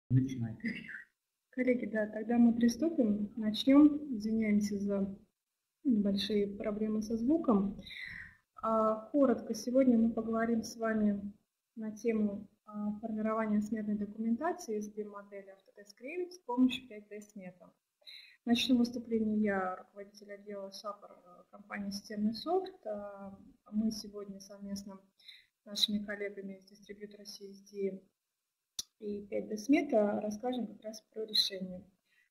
Начинай. Коллеги, да, тогда мы приступим, начнем. Извиняемся за небольшие проблемы со звуком. Коротко, сегодня мы поговорим с вами на тему формирования сметной документации из BIM-модели Autodesk Revit с помощью 5D-смета. Начну выступление я, руководитель отдела САПР компании «Системный софт». Мы сегодня совместно с нашими коллегами из дистрибьютора CSD и 5D-смета расскажем как раз про решение.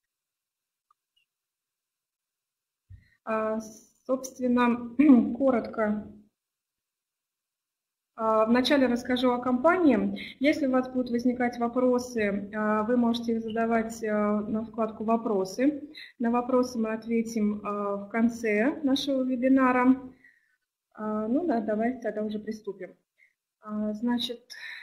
Собственно, коротко. Вначале расскажу о компании. Если у вас будут возникать вопросы, вы можете их задавать на вкладку «Вопросы». На вопросы мы ответим в конце нашего вебинара. Ну да, давайте тогда уже приступим. Значит,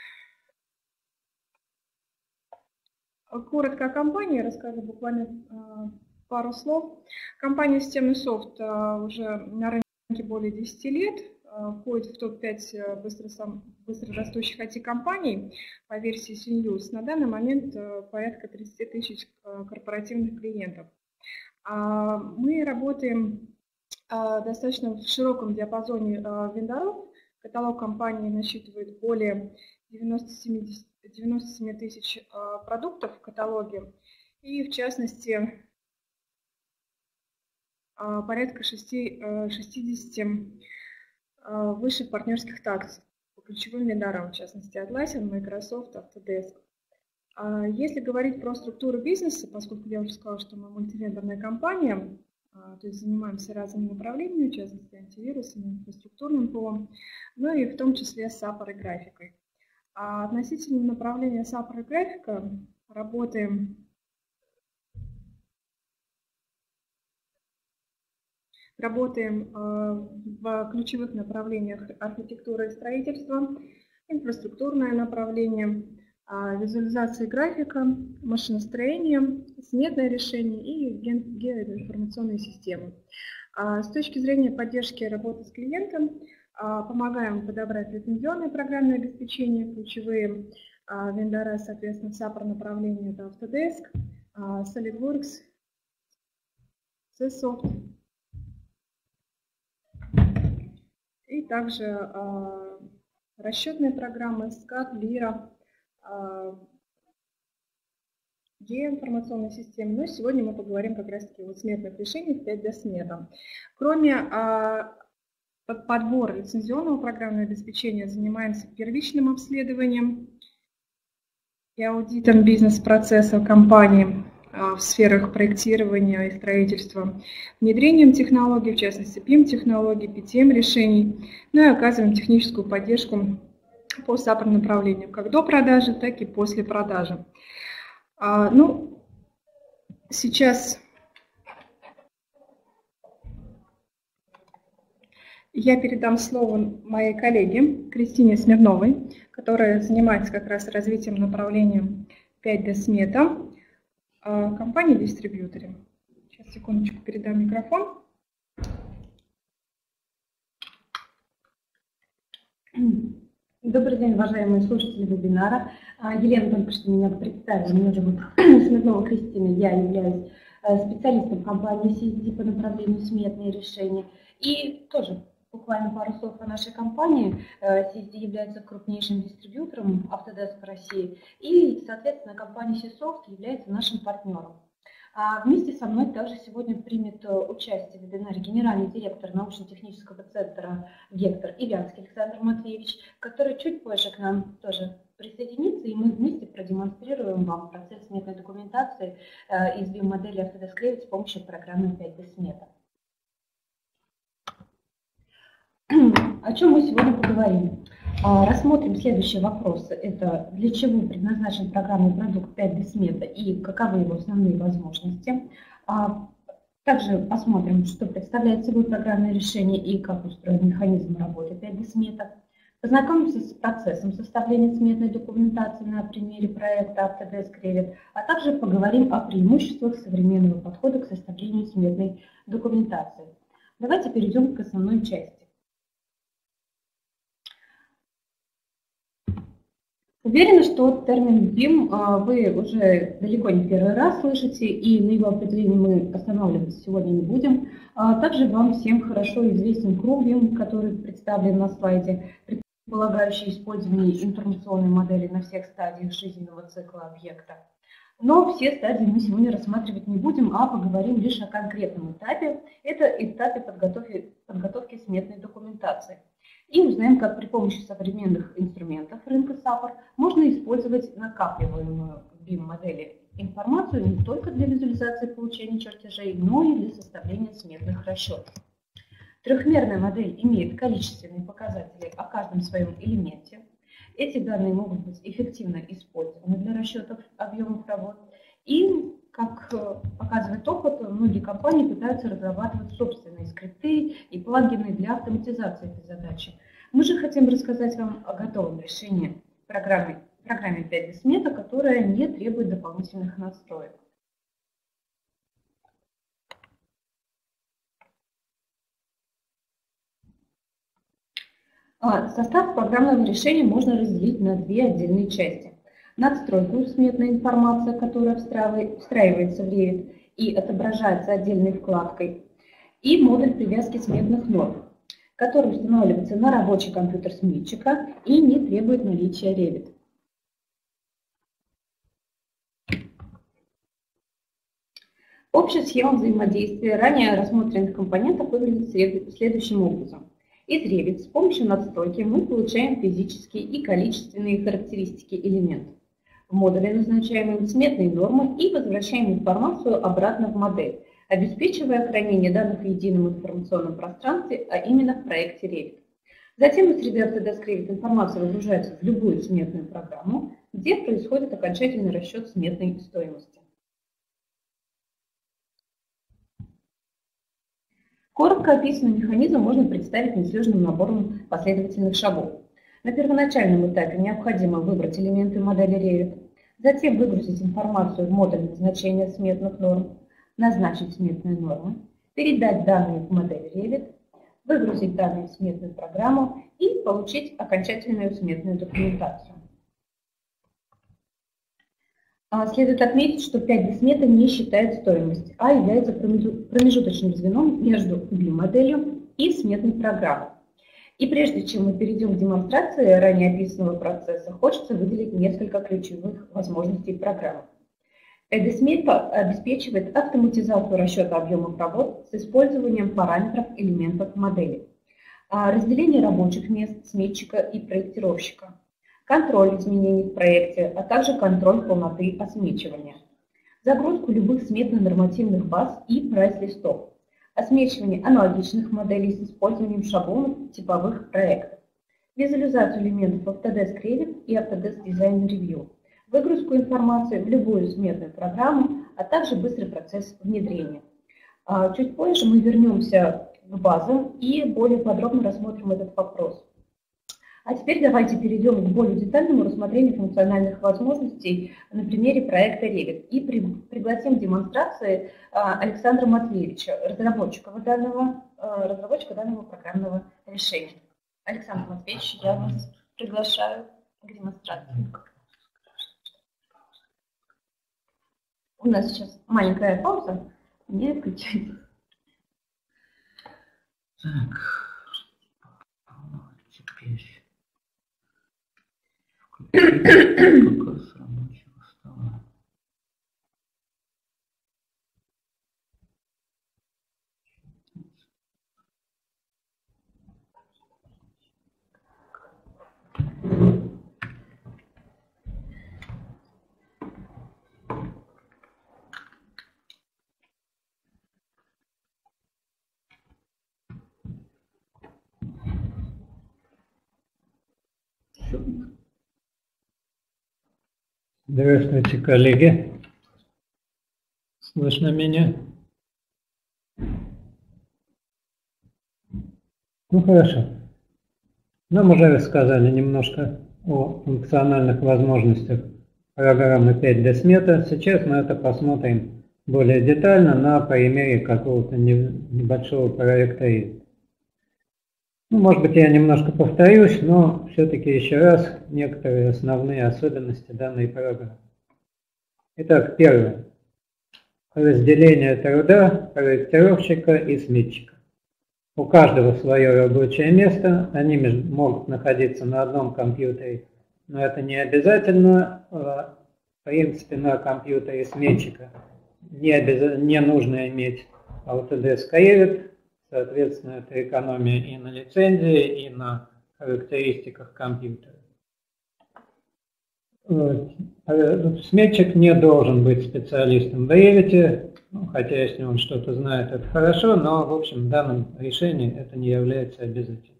коротко о компании, расскажу буквально пару слов. Компания «Системный софт» уже на рынке более 10 лет, входит в топ-5 быстрорастущих IT-компаний по версии CNews. На данный момент порядка 30 тысяч корпоративных клиентов. Мы работаем достаточно в широком диапазоне вендоров. Каталог компании насчитывает более 97 тысяч продуктов в каталоге. И в частности порядка 60 высших партнерских такс по ключевым вендорам, в частности Atlassian, Microsoft, Autodesk. Если говорить про структуру бизнеса, поскольку я уже сказала, что мы мультивендорная компания, то есть занимаемся разными направлениями, в частности антивирусами, инфраструктурным ПО, ну и в том числе SAP и графикой. Относительно направления SAP и графика работаем в ключевых направлениях архитектуры и строительства, инфраструктурное направление, визуализация графика, машиностроение, сметное решение и геоинформационные системы. С точки зрения поддержки работы с клиентом, помогаем подобрать лицензионное программное обеспечение, ключевые вендора, соответственно, SAP направления это Autodesk, SolidWorks, CSoft. И также расчетные программы SCAD, LIRA, геоинформационной системы. Но сегодня мы поговорим как раз-таки о сметных решениях 5D-смета. Кроме подбора лицензионного программного обеспечения, занимаемся первичным обследованием и аудитом бизнес-процесса компании в сферах проектирования и строительства, внедрением технологий, в частности BIM-технологий, PTM-решений, ну и оказываем техническую поддержку по SAP направлению, как до продажи, так и после продажи. Ну, сейчас я передам слово моей коллеге Кристине Смирновой, которая занимается как раз развитием направления 5D-смета компании-дистрибьюторе. Сейчас, секундочку, передам микрофон. Добрый день, уважаемые слушатели вебинара. Елена только что меня представила, меня зовут Смирнова Кристина, я являюсь специалистом компании CSD по направлению сметные решения. И тоже буквально пару слов о нашей компании. CSD является крупнейшим дистрибьютором Autodesk в России, и, соответственно, компания CSoft является нашим партнером. Вместе со мной также сегодня примет участие в вебинаре генеральный директор научно-технического центра «Вектор» Ивянский Александр Матвеевич, который чуть позже к нам тоже присоединится, и мы вместе продемонстрируем вам процесс сметной документации из BIM-модели Autodesk Revit с помощью программы 5D-смета. О чем мы сегодня поговорим? Рассмотрим следующие вопросы. Это для чего предназначен программный продукт 5D-смета и каковы его основные возможности. Также посмотрим, что представляет собой программное решение и как устроен механизм работы 5D-смета. Познакомимся с процессом составления сметной документации на примере проекта Autodesk Revit, а также поговорим о преимуществах современного подхода к составлению сметной документации. Давайте перейдем к основной части. Уверена, что термин BIM вы уже далеко не первый раз слышите, и на его определении мы останавливаться сегодня не будем. Также вам всем хорошо известен круг BIM, который представлен на слайде, предполагающий использование информационной модели на всех стадиях жизненного цикла объекта. Но все стадии мы сегодня рассматривать не будем, а поговорим лишь о конкретном этапе. Это этапе подготовки сметной документации. И узнаем, как при помощи современных инструментов рынка SAP можно использовать накапливаемую в BIM-модели информацию не только для визуализации получения чертежей, но и для составления сметных расчетов. Трехмерная модель имеет количественные показатели о каждом своем элементе. Эти данные могут быть эффективно использованы для расчетов объемов работ. И, как показывает опыт, многие компании пытаются разрабатывать собственные скрипты и плагины для автоматизации этой задачи. Мы же хотим рассказать вам о готовом решении в программе 5D Смета, которая не требует дополнительных настроек. Состав программного решения можно разделить на две отдельные части. Надстройку сметной информации, которая встраивается в Revit и отображается отдельной вкладкой, и модуль привязки сметных норм, который устанавливается на рабочий компьютер сметчика и не требует наличия Revit. Общая схема взаимодействия ранее рассмотренных компонентов выглядит следующим образом. Из Revit с помощью надстройки мы получаем физические и количественные характеристики элементов. В модуле назначаем сметные нормы и возвращаем информацию обратно в модель, обеспечивая хранение данных в едином информационном пространстве, а именно в проекте Revit. Затем из среды Autodesk Revit информация выгружается в любую сметную программу, где происходит окончательный расчет сметной стоимости. Коротко описанный механизм можно представить несложным набором последовательных шагов. На первоначальном этапе необходимо выбрать элементы модели Revit, затем выгрузить информацию в модуль назначения сметных норм, назначить сметные нормы, передать данные в модель Revit, выгрузить данные в сметную программу и получить окончательную сметную документацию. Следует отметить, что 5D смета не считает стоимость, а является промежуточным звеном между BIM-моделью и сметной программой. И прежде чем мы перейдем к демонстрации ранее описанного процесса, хочется выделить несколько ключевых возможностей программы. 5D смета обеспечивает автоматизацию расчета объемов работ с использованием параметров элементов модели, разделение рабочих мест сметчика и проектировщика, контроль изменений в проекте, а также контроль полноты осмечивания, загрузку любых сметно-нормативных баз и прайс-листов, осмечивание аналогичных моделей с использованием шаблонов типовых проектов, визуализацию элементов Autodesk Revit и Autodesk Design Review, выгрузку информации в любую сметную программу, а также быстрый процесс внедрения. Чуть позже мы вернемся к базам и более подробно рассмотрим этот вопрос. А теперь давайте перейдем к более детальному рассмотрению функциональных возможностей на примере проекта Revit и пригласим к демонстрации Александра Матвеевича, разработчика данного программного решения. Александр Матвеевич, я вас приглашаю к демонстрации. У нас сейчас маленькая пауза, не включайте. Так, теперь показ рабочего стола. Здравствуйте, коллеги. Слышно меня? Ну хорошо. Нам уже рассказали немножко о функциональных возможностях программы 5D смета. Сейчас мы это посмотрим более детально на примере какого-то небольшого проекта. Ну, может быть, я немножко повторюсь, но все-таки еще раз некоторые основные особенности данной программы. Итак, первое. Разделение труда проектировщика и сметчика. У каждого свое рабочее место, они могут находиться на одном компьютере, но это не обязательно. В принципе, на компьютере сметчика не нужно иметь Autodesk Revit, соответственно, это экономия и на лицензии, и на характеристиках компьютера. Сметчик не должен быть специалистом в Revit, хотя если он что-то знает, это хорошо, но в общем в данном решении это не является обязательным.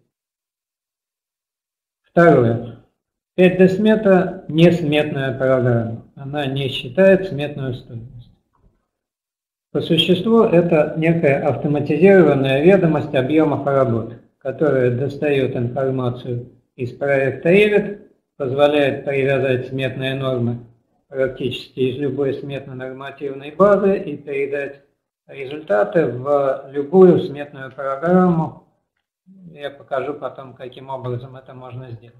Второе. 5D смета не сметная программа, она не считает сметную стоимость. По существу это некая автоматизированная ведомость объемов работ, которая достает информацию из проекта Revit, позволяет привязать сметные нормы практически из любой сметно-нормативной базы и передать результаты в любую сметную программу. Я покажу потом, каким образом это можно сделать.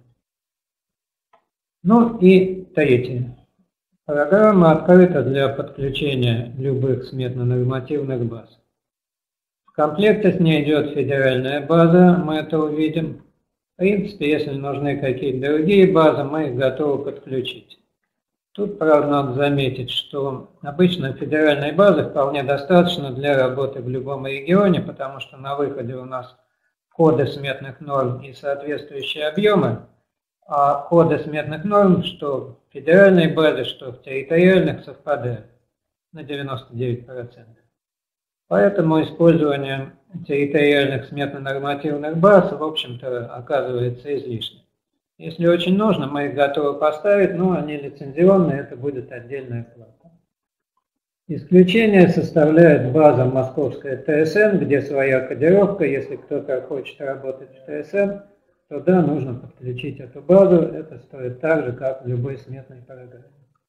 Ну и третье. Программа открыта для подключения любых сметно-нормативных баз. В комплекте с ней идет федеральная база, мы это увидим. В принципе, если нужны какие-то другие базы, мы их готовы подключить. Тут, правда, надо заметить, что обычно федеральной базы вполне достаточно для работы в любом регионе, потому что на выходе у нас коды сметных норм и соответствующие объемы, а коды сметных норм, что в федеральной базе, что в территориальных, совпадают на 99%. Поэтому использование территориальных сметно-нормативных баз, в общем-то, оказывается излишним. Если очень нужно, мы их готовы поставить, но они лицензионные, это будет отдельная плата. Исключение составляет база московская ТСН, где своя кодировка. Если кто-то хочет работать в ТСН, то да, нужно подключить эту базу. Это стоит так же, как в любой сметной программе.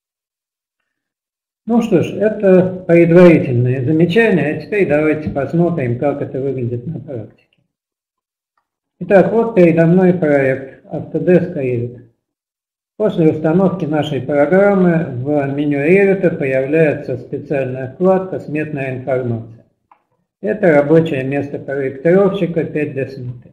Ну что ж, это предварительные замечания, а теперь давайте посмотрим, как это выглядит на практике. Итак, вот передо мной проект Autodesk Revit. После установки нашей программы в меню Revit появляется специальная вкладка «Сметная информация». Это рабочее место проектировщика 5D сметы.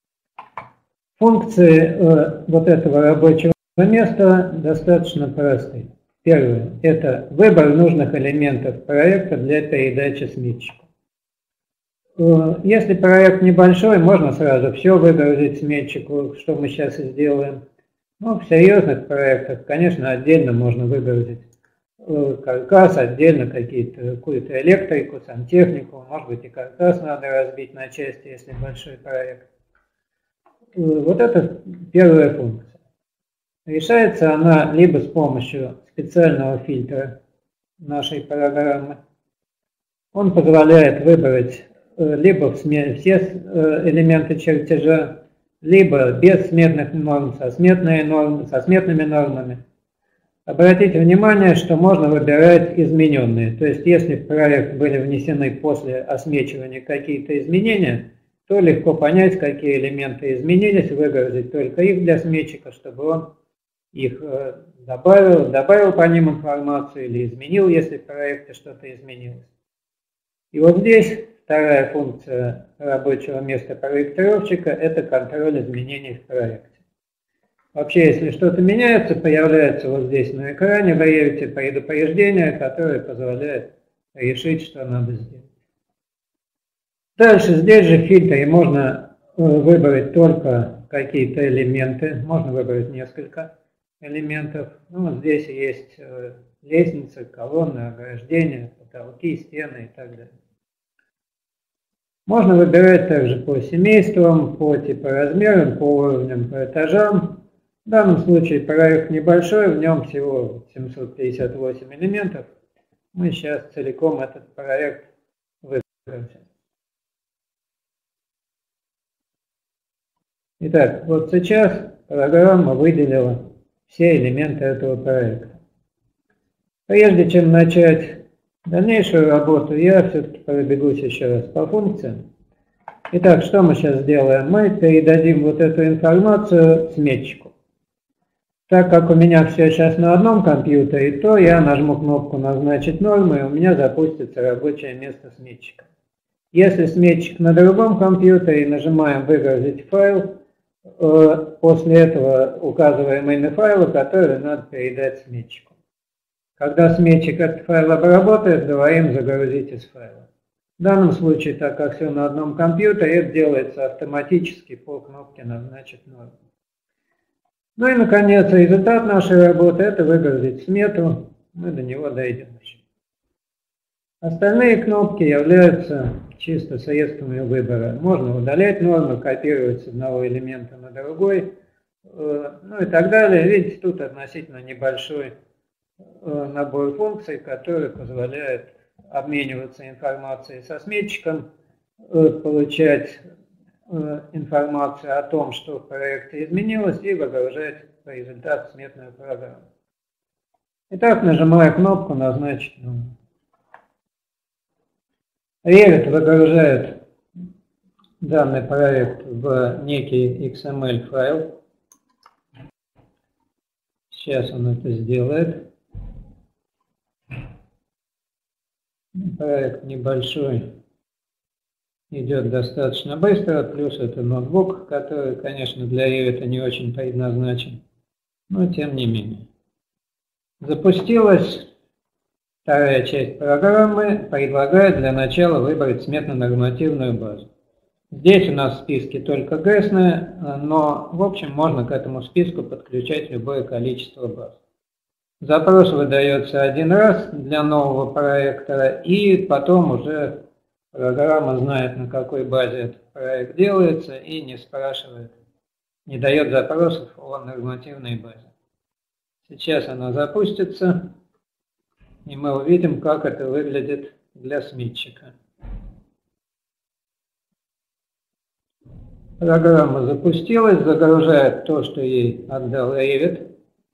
Функции вот этого рабочего места достаточно простые. Первое – это выбор нужных элементов проекта для передачи сметчику. Если проект небольшой, можно сразу все выгрузить сметчику, что мы сейчас и сделаем. Но в серьезных проектах, конечно, отдельно можно выгрузить каркас, отдельно какую-то электрику, сантехнику, может быть и каркас надо разбить на части, если большой проект. Вот это первая функция. Решается она либо с помощью специального фильтра нашей программы. Он позволяет выбрать либо все элементы чертежа, либо без сметных норм, со сметными нормами. Обратите внимание, что можно выбирать измененные. То есть, если в проект были внесены после осмечивания какие-то изменения, то легко понять, какие элементы изменились, выгрузить только их для сметчика, чтобы он их добавил по ним информацию или изменил, если в проекте что-то изменилось. И вот здесь вторая функция рабочего места проектировщика – это контроль изменений в проекте. Вообще, если что-то меняется, появляется вот здесь на экране в Revit предупреждение, которое позволяет решить, что надо сделать. Дальше здесь же в фильтре можно выбрать только какие-то элементы, можно выбрать несколько элементов. Ну, вот здесь есть лестницы, колонны, ограждения, потолки, стены и так далее. Можно выбирать также по семействам, по типоразмерам, по уровням, по этажам. В данном случае проект небольшой, в нем всего 758 элементов. Мы сейчас целиком этот проект выгрузим. Итак, вот сейчас программа выделила все элементы этого проекта. Прежде чем начать дальнейшую работу, я все-таки пробегусь еще раз по функциям. Итак, что мы сейчас сделаем? Мы передадим вот эту информацию сметчику. Так как у меня все сейчас на одном компьютере, то я нажму кнопку «Назначить нормы», и у меня запустится рабочее место сметчика. Если сметчик на другом компьютере, нажимаем «Выгрузить файл», после этого указываем имя файла, который надо передать сметчику. Когда сметчик этот файл обработает, говорим «Загрузить из файла». В данном случае, так как все на одном компьютере, это делается автоматически по кнопке «Назначить норму». Ну и, наконец, результат нашей работы – это выгрузить смету. Мы до него дойдем еще. Остальные кнопки являются чисто средствами выбора. Можно удалять нормы, копировать с одного элемента на другой, ну и так далее. Видите, тут относительно небольшой набор функций, который позволяет обмениваться информацией со сметчиком, получать информацию о том, что в проекте изменилось, и выгружать по результату сметную программу. Итак, нажимая кнопку «Назначить норму». Revit выгружает данный проект в некий XML файл. Сейчас он это сделает. Проект небольшой, идет достаточно быстро, плюс это ноутбук, который, конечно, для Revit не очень предназначен, но тем не менее. Запустилась вторая часть программы, предлагает для начала выбрать сметно-нормативную базу. Здесь у нас в списке только GESNы, но в общем можно к этому списку подключать любое количество баз. Запрос выдается один раз для нового проекта, и потом уже программа знает, на какой базе этот проект делается, и не спрашивает, не дает запросов о нормативной базе. Сейчас она запустится, и мы увидим, как это выглядит для сметчика. Программа запустилась, загружает то, что ей отдал Revit.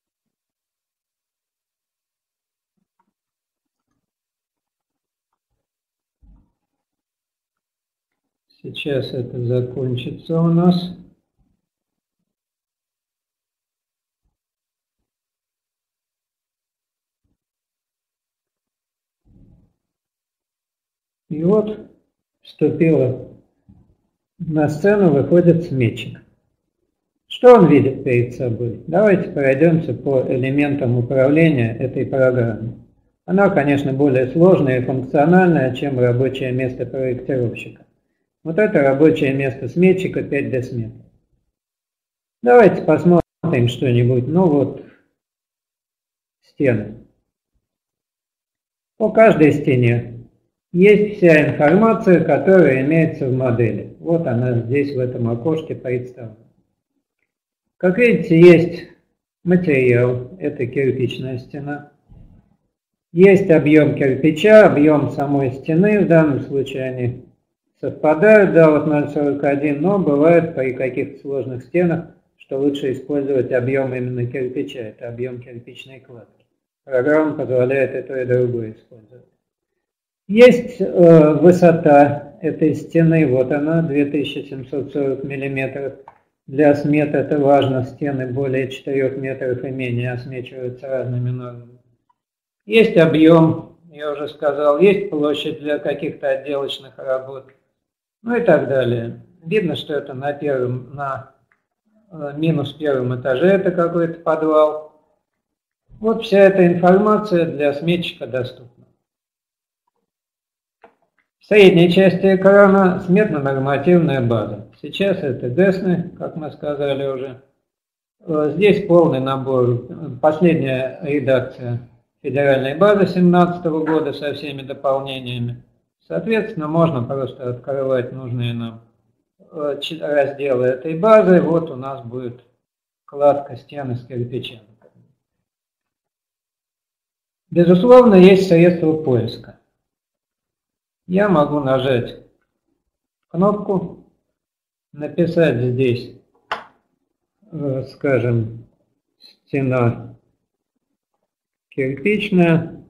Сейчас это закончится у нас. И вот вступила на сцену, выходит сметчик. Что он видит перед собой? Давайте пройдемся по элементам управления этой программы. Она, конечно, более сложная и функциональная, чем рабочее место проектировщика. Вот это рабочее место сметчика 5D смет. Давайте посмотрим что-нибудь. Ну вот, стены. По каждой стене есть вся информация, которая имеется в модели. Вот она здесь в этом окошке представлена. Как видите, есть материал, это кирпичная стена. Есть объем кирпича, объем самой стены, в данном случае они совпадают, да, вот 0,41, но бывает при каких-то сложных стенах, что лучше использовать объем именно кирпича, это объем кирпичной кладки. Программа позволяет и то, и другое использовать. Есть высота этой стены, вот она, 2740 мм. Для смет это важно, стены более 4 метров и менее осмечиваются разными нормами. Есть объем, я уже сказал, есть площадь для каких-то отделочных работ, ну и так далее. Видно, что это на минус первом этаже, это какой-то подвал. Вот вся эта информация для сметчика доступна. В средней части экрана сметно-нормативная база. Сейчас это GESNы, как мы сказали уже. Здесь полный набор, последняя редакция федеральной базы 2017 года со всеми дополнениями. Соответственно, можно просто открывать нужные нам разделы этой базы. Вот у нас будет кладка стены с кирпичами. Безусловно, есть средства поиска. Я могу нажать кнопку, написать здесь, скажем, стена кирпичная,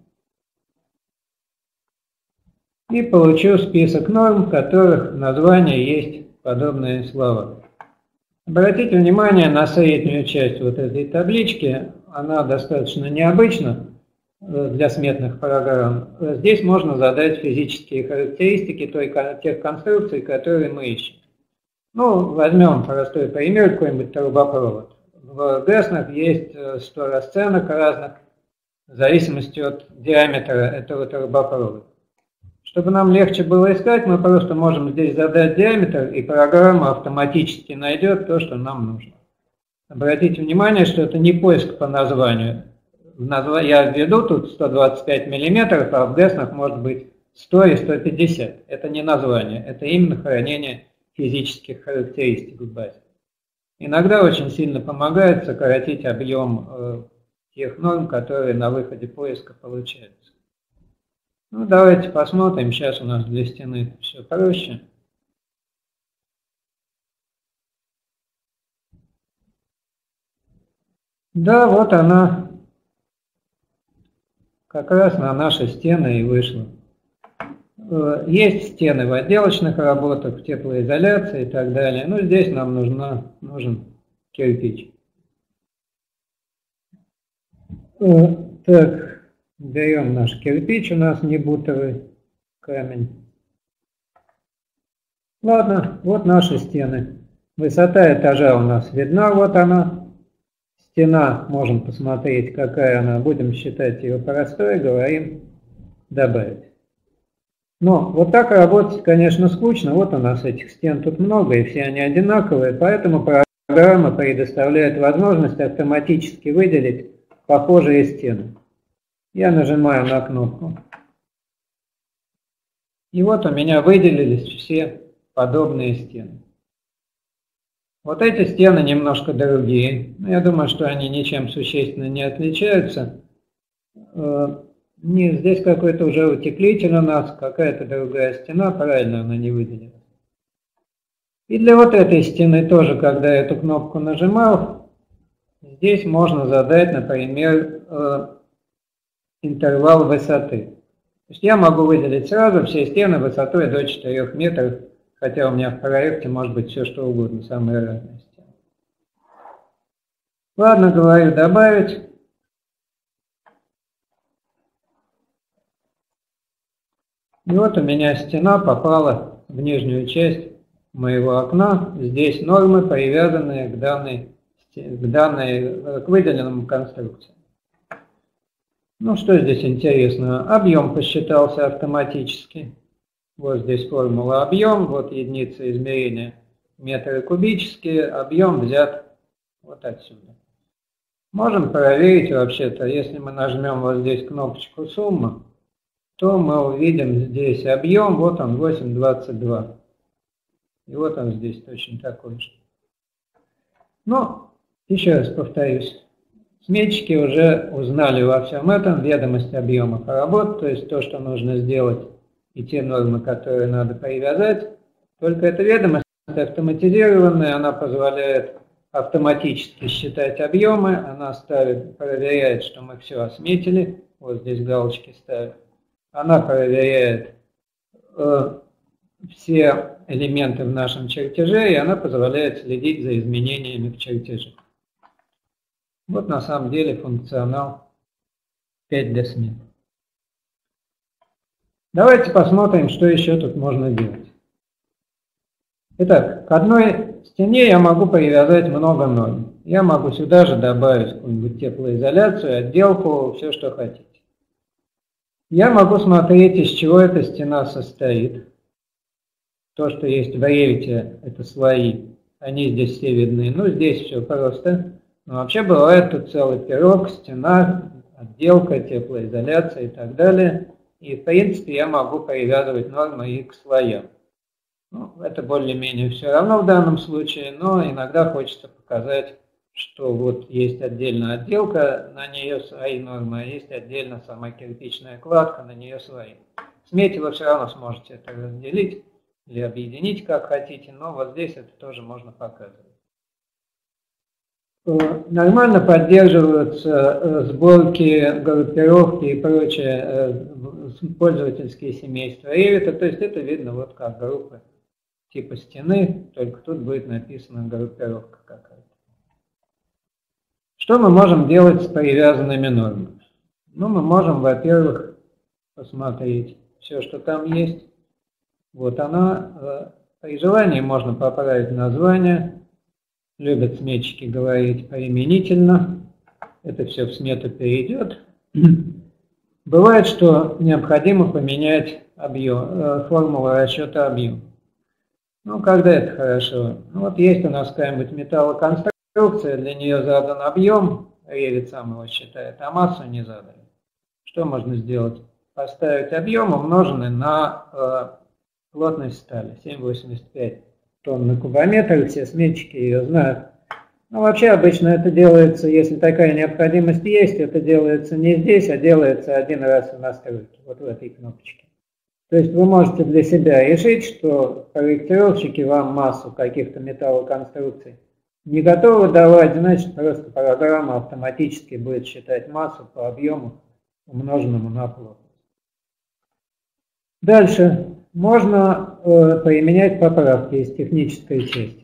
и получу список норм, в которых название есть подобные слова. Обратите внимание на среднюю часть вот этой таблички. Она достаточно необычна для сметных программ. Здесь можно задать физические характеристики тех конструкций, которые мы ищем. Ну, возьмем простой пример, какой-нибудь трубопровод. В Гесснах есть 100 расценок разных, в зависимости от диаметра этого трубопровода. Чтобы нам легче было искать, мы просто можем здесь задать диаметр, и программа автоматически найдет то, что нам нужно. Обратите внимание, что это не поиск по названию. Я введу тут 125 мм, а в Гесснах может быть 100 и 150. Это не название, это именно хранение физических характеристик в базе. Иногда очень сильно помогает сократить объем тех норм, которые на выходе поиска получаются. Ну, давайте посмотрим. Сейчас у нас для стены все проще. Да, вот она как раз на наши стены и вышла. Есть стены в отделочных работах, в теплоизоляции и так далее. Но здесь нам нужен кирпич. Так, берем наш кирпич, у нас не бутовый камень. Ладно, вот наши стены. Высота этажа у нас видна, вот она. Стена, можем посмотреть, какая она. Будем считать ее простой, говорим добавить. Но вот так работать, конечно, скучно. Вот у нас этих стен тут много, и все они одинаковые, поэтому программа предоставляет возможность автоматически выделить похожие стены. Я нажимаю на кнопку. И вот у меня выделились все подобные стены. Вот эти стены немножко другие. Я думаю, что они ничем существенно не отличаются. Здесь какой-то уже утеплитель у нас, какая-то другая стена, правильно она не выделена. И для вот этой стены тоже, когда я эту кнопку нажимал, здесь можно задать, например, интервал высоты. То есть я могу выделить сразу все стены высотой до 4 метров, хотя у меня в проекте может быть все что угодно, самые разные стены. Ладно, говорю добавить. И вот у меня стена попала в нижнюю часть моего окна. Здесь нормы, привязанные к выделенным конструкциям. Ну, что здесь интересно? Объем посчитался автоматически. Вот здесь формула объем, вот единица измерения метры кубические, объем взят вот отсюда. Можем проверить вообще-то, если мы нажмем вот здесь кнопочку сумма, то мы увидим здесь объем, вот он 8,22. И вот он здесь точно такой же. Но, еще раз повторюсь, сметчики уже узнали во всем этом ведомость объемов работ, то есть то, что нужно сделать, и те нормы, которые надо привязать. Только эта ведомость автоматизированная, она позволяет автоматически считать объемы, она проверяет, что мы все осметили, вот здесь галочки ставят. Она проверяет все элементы в нашем чертеже, и она позволяет следить за изменениями в чертеже. Вот на самом деле функционал 5D смет. Давайте посмотрим, что еще тут можно делать. Итак, к одной стене я могу привязать много норм. Я могу сюда же добавить какую-нибудь теплоизоляцию, отделку, все, что хотите. Я могу смотреть, из чего эта стена состоит. То, что есть в Revit, это слои. Они здесь все видны. Ну, здесь все просто. Но вообще бывает тут целый пирог, стена, отделка, теплоизоляция и так далее. И, в принципе, я могу привязывать нормы и к слоям. Ну, это более-менее все равно в данном случае, но иногда хочется показать, что вот есть отдельно отделка, на нее свои нормы, а есть отдельно сама кирпичная кладка, на нее свои. В смете вы все равно сможете это разделить или объединить, как хотите, но вот здесь это тоже можно показывать. Нормально поддерживаются сборки, группировки и прочее пользовательские семейства Revit, то есть это видно вот как группы типа стены, только тут будет написана группировка какая-то. Что мы можем делать с привязанными нормами? Ну, мы можем, во-первых, посмотреть все, что там есть. Вот она. При желании можно поправить название. Любят сметчики говорить применительно. Это все в смету перейдет. Бывает, что необходимо поменять объем, формулу расчета объема. Ну, когда это хорошо? Ну, вот есть у нас какая-нибудь металлоконструкция, для нее задан объем, Revit сам его считает, а массу не задали. Что можно сделать? Поставить объем, умноженный на плотность стали, 7,85 тонн на кубометр, все сметчики ее знают. Ну, вообще обычно это делается, если такая необходимость есть, это делается не здесь, а делается один раз в настройке, вот в этой кнопочке. То есть вы можете для себя решить, что проектировщики вам массу каких-то металлоконструкций не готовы давать, значит просто программа автоматически будет считать массу по объему, умноженному на плотность. Дальше можно применять поправки из технической части.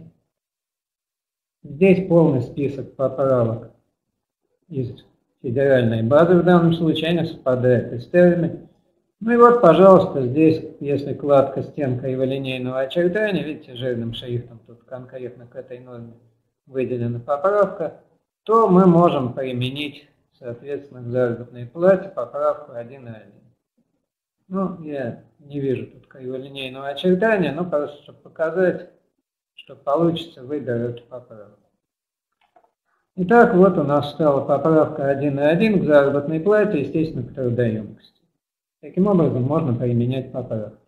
Здесь полный список поправок из федеральной базы, в данном случае они совпадают и с терминами. Ну и вот, пожалуйста, здесь, если кладка стен криволинейного очертания, видите, жирным шрифтом тут конкретно к этой норме выделена поправка, то мы можем применить, соответственно, к заработной плате поправку 1.1. Ну, я не вижу тут криволинейного очертания, но просто, чтобы показать, что получится, выберу эту поправку. Итак, вот у нас стала поправка 1.1 к заработной плате, естественно, к трудоемкости. Таким образом, можно применять поправки.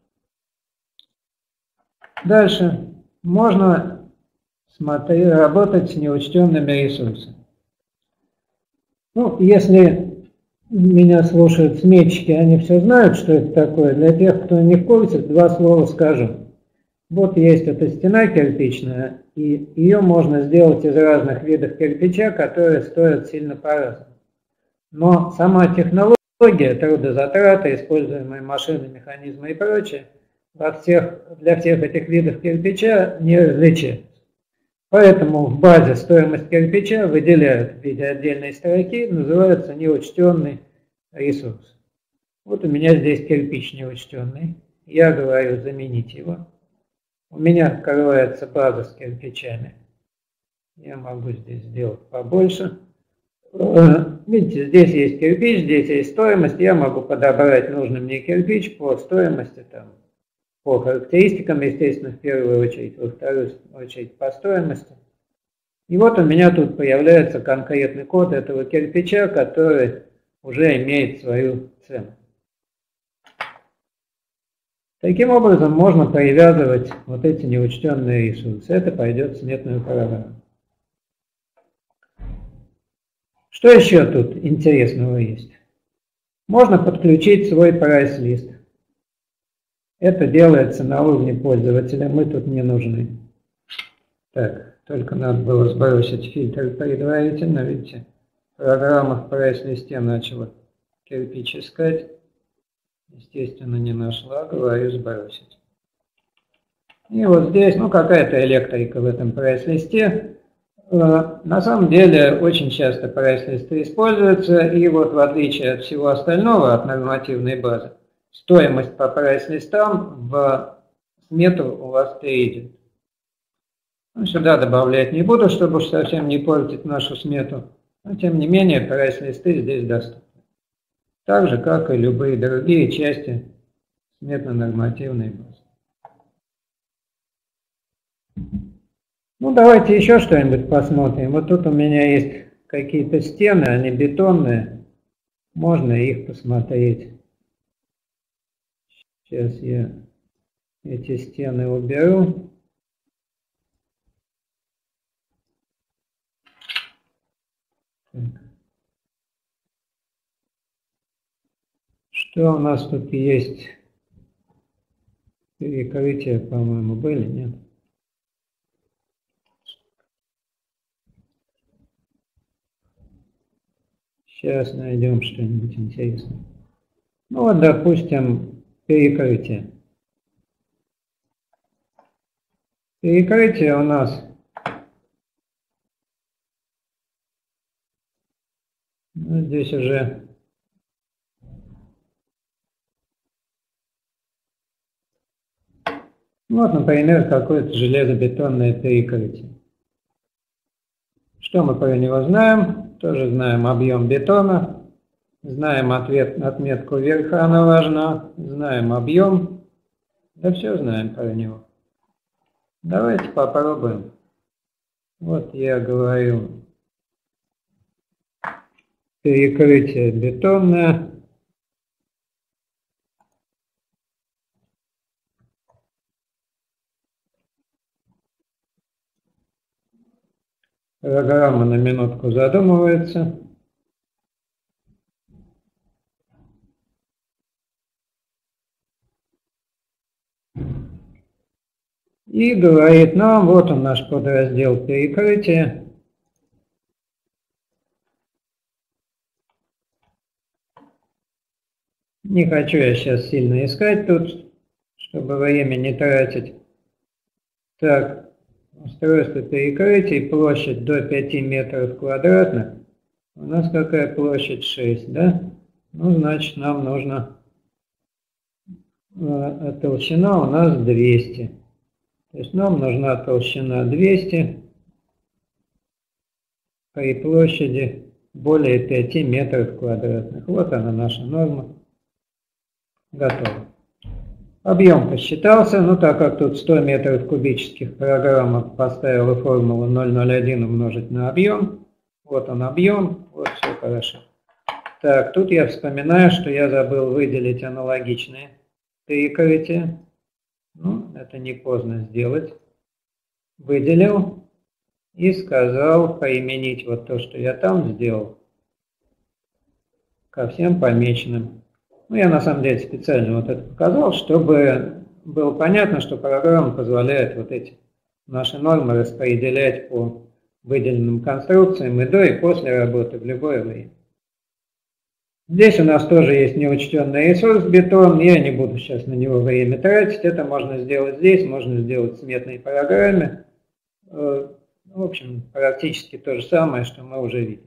Дальше. Можно работать с неучтенными ресурсами. Ну, если меня слушают сметчики, они все знают, что это такое. Для тех, кто не в курсе, два слова скажу. Вот есть эта стена кирпичная, и ее можно сделать из разных видов кирпича, которые стоят сильно по-разному. Но сама технология, трудозатраты, используемые машины, механизмы и прочее, для всех этих видов кирпича не различаются. Поэтому в базе стоимость кирпича выделяют в виде отдельной строки, называется неучтенный ресурс. Вот у меня здесь кирпич неучтенный, я говорю заменить его. У меня открывается база с кирпичами. Я могу здесь сделать побольше. Видите, здесь есть кирпич, здесь есть стоимость. Я могу подобрать нужный мне кирпич по стоимости, по характеристикам, естественно, в первую очередь, во вторую очередь по стоимости. И вот у меня тут появляется конкретный код этого кирпича, который уже имеет свою цену. Таким образом можно привязывать вот эти неучтенные ресурсы. Это пойдет в сметную программу. Что еще тут интересного есть? Можно подключить свой прайс-лист. Это делается на уровне пользователя, мы тут не нужны. Так, только надо было сбросить фильтр предварительно, видите, программа в прайс-листе начала кирпич искать. Естественно, не нашла, говорю сбросить. И вот здесь, какая-то электрика в этом прайс-листе. На самом деле, очень часто прайс-листы используются, и вот в отличие от всего остального, от нормативной базы, стоимость по прайс-листам в смету у вас перейдет. Сюда добавлять не буду, чтобы уж совсем не портить нашу смету, но тем не менее прайс-листы здесь доступны. Так же, как и любые другие части сметно-нормативной базы. Давайте еще что-нибудь посмотрим. Вот тут у меня есть какие-то стены, они бетонные. Можно их посмотреть. Сейчас я эти стены уберу. Так. Что у нас тут есть? Перекрытия, по-моему, были, нет? Сейчас найдем что-нибудь интересное. Вот, допустим, перекрытие. Перекрытие у нас здесь уже вот, например, какое-то железобетонное перекрытие. Что мы про него знаем? Тоже знаем объем бетона, знаем отметку верха, она важна, знаем объем, да все знаем про него. Давайте попробуем. Вот я говорю, перекрытие бетонное. Программа на минутку задумывается. И говорит нам, вот он наш подраздел перекрытия. Не хочу я сейчас сильно искать тут, чтобы время не тратить. Так, устройство перекрытий, площадь до 5 метров квадратных. У нас какая площадь? 6, да? Ну, значит, нам нужно... толщина у нас 200. То есть нам нужна толщина 200 при площади более 5 метров квадратных. Вот она наша норма. Готово. Объем посчитался, ну так как тут 100 метров кубических, программа поставила формулу 0,01 умножить на объем. Вот он объем, вот все хорошо. Так, тут я вспоминаю, что я забыл выделить аналогичные перекрытия. Ну, это не поздно сделать. Выделил и сказал применить вот то, что я там сделал, ко всем помеченным. Ну, я на самом деле специально вот это показал, чтобы было понятно, что программа позволяет вот эти наши нормы распределять по выделенным конструкциям и до, и после работы в любое время. Здесь у нас тоже есть неучтенный ресурс бетон, я не буду сейчас на него время тратить, это можно сделать здесь, можно сделать в сметной программе. В общем, практически то же самое, что мы уже видели.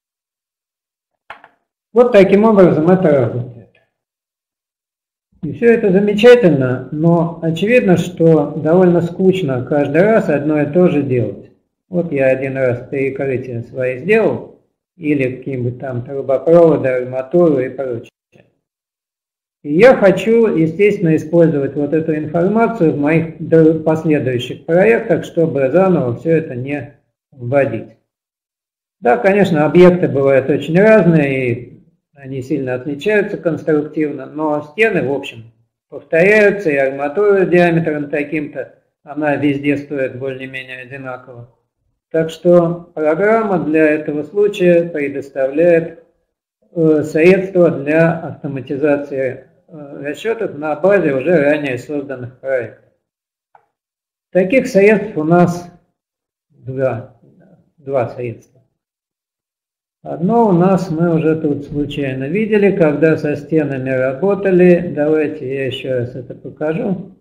Вот таким образом это работает. И все это замечательно, но очевидно, что довольно скучно каждый раз одно и то же делать. Вот я один раз перекрытие свои сделал, или какие-нибудь там трубопроводы, арматуру и прочее. И я хочу, естественно, использовать вот эту информацию в моих последующих проектах, чтобы заново все это не вводить. Да, конечно, объекты бывают очень разные, и они сильно отличаются конструктивно, но стены, в общем, повторяются, и арматура диаметром таким-то, она везде стоит более-менее одинаково. Так что программа для этого случая предоставляет средства для автоматизации расчетов на базе уже ранее созданных проектов. Таких средств у нас два средства. Одно у нас мы уже тут случайно видели, когда со стенами работали. Давайте я еще раз это покажу.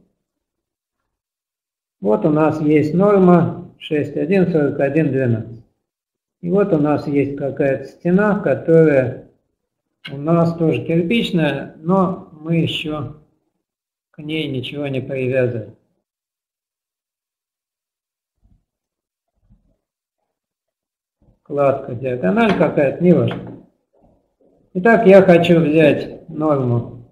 Вот у нас есть норма 6.1, 41.12. И вот у нас есть какая-то стена, которая у нас тоже кирпичная, но мы еще к ней ничего не привязали. Кладка, диагональ какая-то, не важно. Итак, я хочу взять норму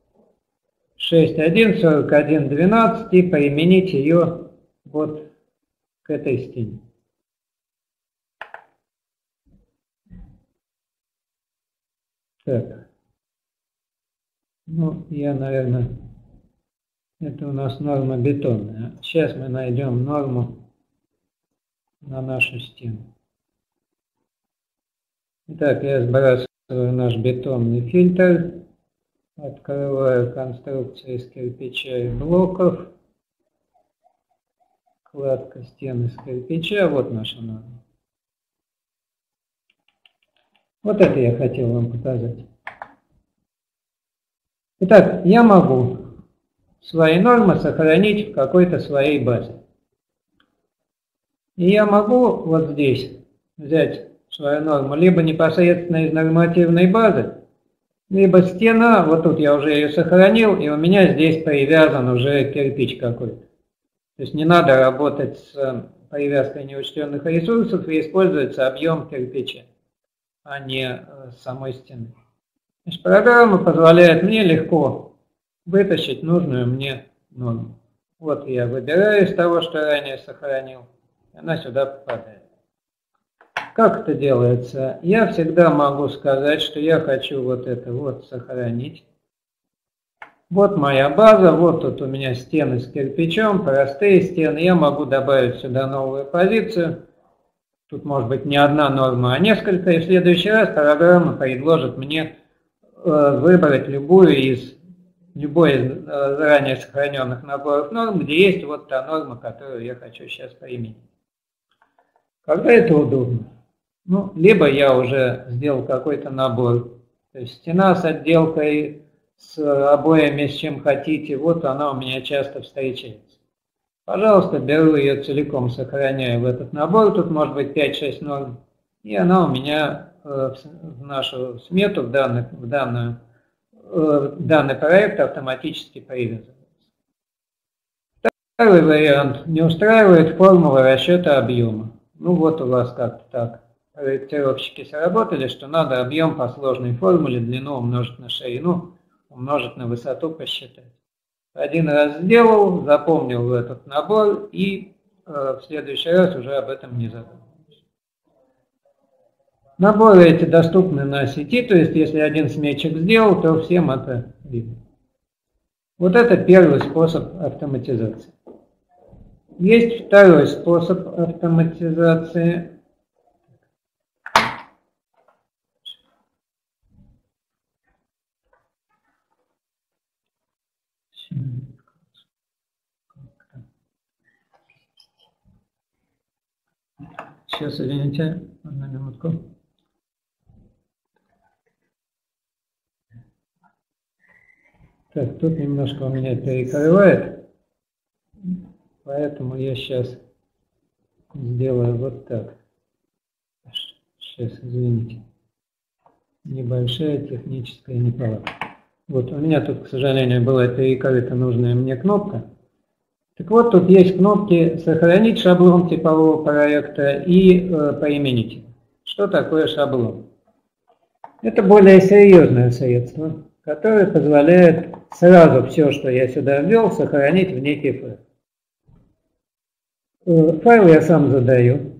6.1, 41.12 и применить ее вот к этой стене. Так. Ну, я, наверное, это у нас норма бетонная. Сейчас мы найдем норму на нашу стену. Итак, я сбрасываю наш бетонный фильтр, открываю конструкцию из кирпича и блоков, кладка стен из кирпича, вот наша норма. Вот это я хотел вам показать. Итак, я могу свои нормы сохранить в какой-то своей базе. И я могу вот здесь взять свою норму либо непосредственно из нормативной базы, либо стена, вот тут я уже ее сохранил, и у меня здесь привязан уже кирпич какой-то. То есть не надо работать с привязкой неучтенных ресурсов и используется объем кирпича, а не самой стены. Значит, программа позволяет мне легко вытащить нужную мне норму. Вот я выбираю из того, что ранее сохранил, и она сюда попадает. Как это делается? Я всегда могу сказать, что я хочу вот это вот сохранить. Вот моя база, вот тут у меня стены с кирпичом, простые стены. Я могу добавить сюда новую позицию. Тут может быть не одна норма, а несколько. И в следующий раз программа предложит мне выбрать любой из заранее сохраненных наборов норм, где есть вот та норма, которую я хочу сейчас применить. Когда это удобно? Ну, либо я уже сделал какой-то набор, то есть стена с отделкой, с обоями, с чем хотите, вот она у меня часто встречается. Пожалуйста, беру ее целиком, сохраняю в этот набор, тут может быть 5-6 норм, и она у меня в нашу смету, в данный проект автоматически привязывается. Второй вариант. Не устраивает формула расчета объема. Ну вот у вас как-то так проектировщики сработали, что надо объем по сложной формуле, длину умножить на ширину, умножить на высоту посчитать. Один раз сделал, запомнил этот набор и в следующий раз уже об этом не забыл. Наборы эти доступны на сети, то есть если один сметчик сделал, то всем это видно. Вот это первый способ автоматизации. Есть второй способ автоматизации. Сейчас, извините, одну минутку. Так, тут немножко у меня перекрывает, поэтому я сейчас сделаю вот так. Сейчас, извините. Небольшая техническая неполадка. Вот, у меня тут, к сожалению, была перекрыта нужная мне кнопка. Так вот, тут есть кнопки «Сохранить шаблон типового проекта» и «Применить его». Что такое шаблон? Это более серьезное средство, которое позволяет сразу все, что я сюда ввел, сохранить в некий файл. Файл я сам задаю.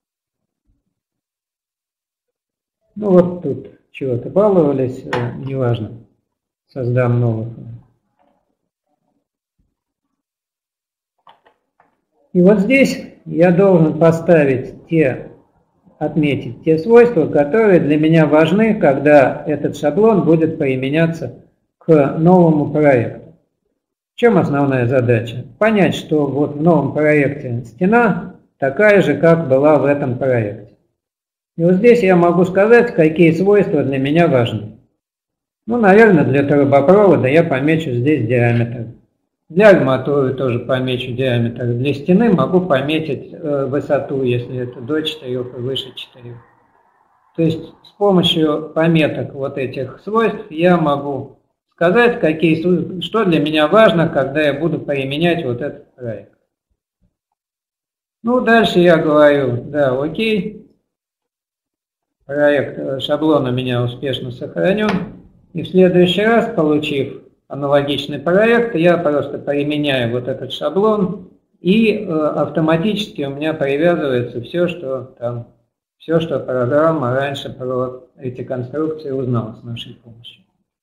Ну вот тут чего-то баловались, неважно. Создам новый файл. И вот здесь я должен отметить те свойства, которые для меня важны, когда этот шаблон будет применяться к новому проекту. В чем основная задача? Понять, что вот в новом проекте стена такая же, как была в этом проекте. И вот здесь я могу сказать, какие свойства для меня важны. Ну, наверное, для трубопровода я помечу здесь диаметр. Для арматуры тоже помечу диаметр. Для стены могу пометить высоту, если это до 4 и выше 4. То есть с помощью пометок вот этих свойств я могу сказать, что для меня важно, когда я буду применять вот этот проект. Ну, дальше я говорю, да, окей. Проект, шаблон у меня успешно сохранен. И в следующий раз, получив аналогичный проект, я просто применяю вот этот шаблон, и автоматически у меня привязывается все, что программа раньше про эти конструкции узнала с нашей помощью.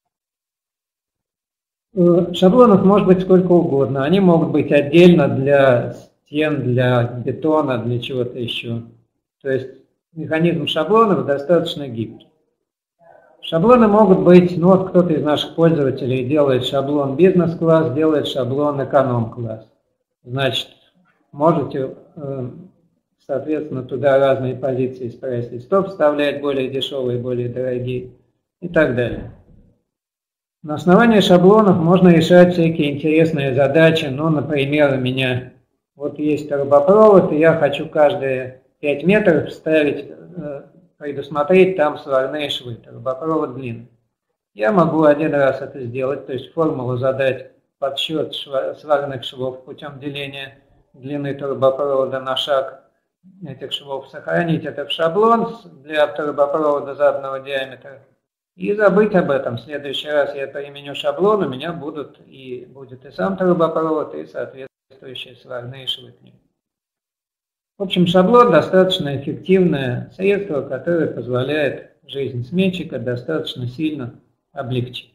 Шаблонов может быть сколько угодно. Они могут быть отдельно для стен, для бетона, для чего-то еще. То есть механизм шаблонов достаточно гибкий. Шаблоны могут быть, ну вот кто-то из наших пользователей делает шаблон бизнес-класс, делает шаблон эконом-класс. Значит, можете, соответственно, туда разные позиции с прайс-листов вставлять, более дешевые, более дорогие и так далее. На основании шаблонов можно решать всякие интересные задачи. Ну, например, у меня Вот есть трубопровод, и я хочу каждые 5 метров предусмотреть там сварные швы, трубопровод длинный. Я могу один раз это сделать, то есть формулу задать подсчет сварных швов путем деления длины трубопровода на шаг этих швов, сохранить это в шаблон для трубопровода заданного диаметра и забыть об этом. В следующий раз я применю шаблон, у меня будет и сам трубопровод, и соответствующие сварные швы к нему. В общем, шаблон достаточно эффективное средство, которое позволяет жизнь сметчика достаточно сильно облегчить.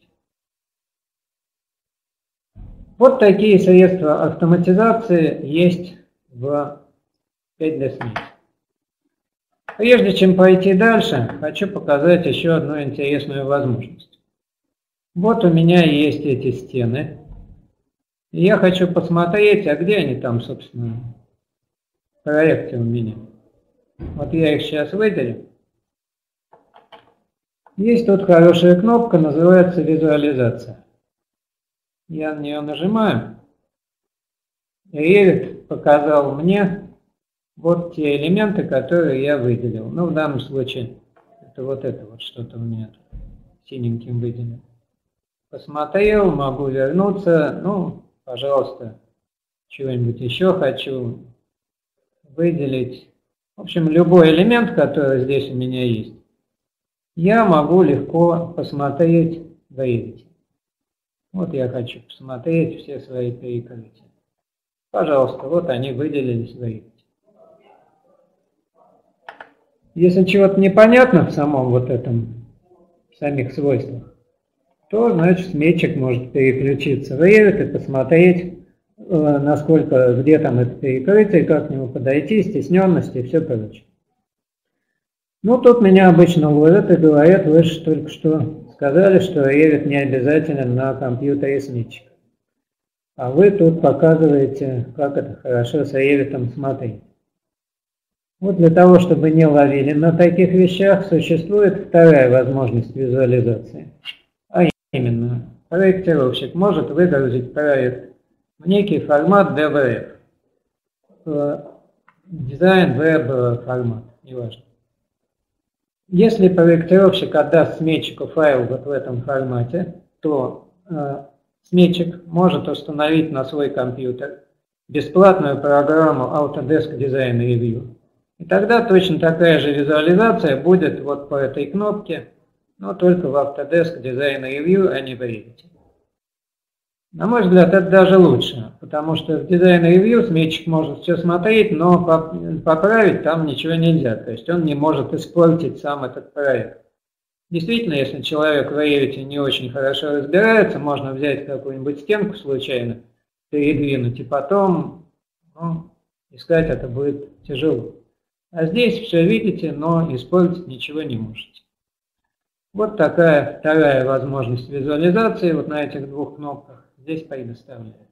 Вот такие средства автоматизации есть в 5D Smith. Прежде чем пойти дальше, хочу показать еще одну интересную возможность. Вот у меня есть эти стены. И я хочу посмотреть, а где они там, собственно, в проекте у меня. Вот я их сейчас выделю. Есть тут хорошая кнопка, называется визуализация. Я на нее нажимаю. И Revit показал мне вот те элементы, которые я выделил. Ну, в данном случае, это вот что-то у меня тут синеньким выделено. Посмотрел, могу вернуться. Ну, пожалуйста, чего-нибудь еще хочу выделить. В общем, любой элемент, который здесь у меня есть, я могу легко посмотреть в Revit. Вот я хочу посмотреть все свои перекрытия. Пожалуйста, вот они выделились в Revit. Если чего-то непонятно в самом в самих свойствах, то, значит, сметчик может переключиться в Revit и посмотреть, насколько, где там это перекрытие, как к нему подойти, стесненность и все прочее. Ну, тут меня обычно ловят и говорят, вы же только что сказали, что Revit не обязателен на компьютере сметчика. А вы тут показываете, как это хорошо с Revit смотреть. Вот для того, чтобы не ловили на таких вещах, существует вторая возможность визуализации. А именно, проектировщик может выгрузить проект в некий формат DVF. Дизайн, веб формат, неважно. Если проектировщик отдаст сметчику файл вот в этом формате, то сметчик может установить на свой компьютер бесплатную программу Autodesk Design Review. И тогда точно такая же визуализация будет вот по этой кнопке, но только в Autodesk Design Review, а не в Revit. На мой взгляд, это даже лучше, потому что в Design Review сметчик может все смотреть, но поправить там ничего нельзя, то есть он не может испортить сам этот проект. Действительно, если человек в Revit не очень хорошо разбирается, можно взять какую-нибудь стенку случайно, передвинуть, и потом искать это будет тяжело. А здесь все видите, но испортить ничего не можете. Вот такая вторая возможность визуализации вот на этих двух кнопках здесь предоставляется.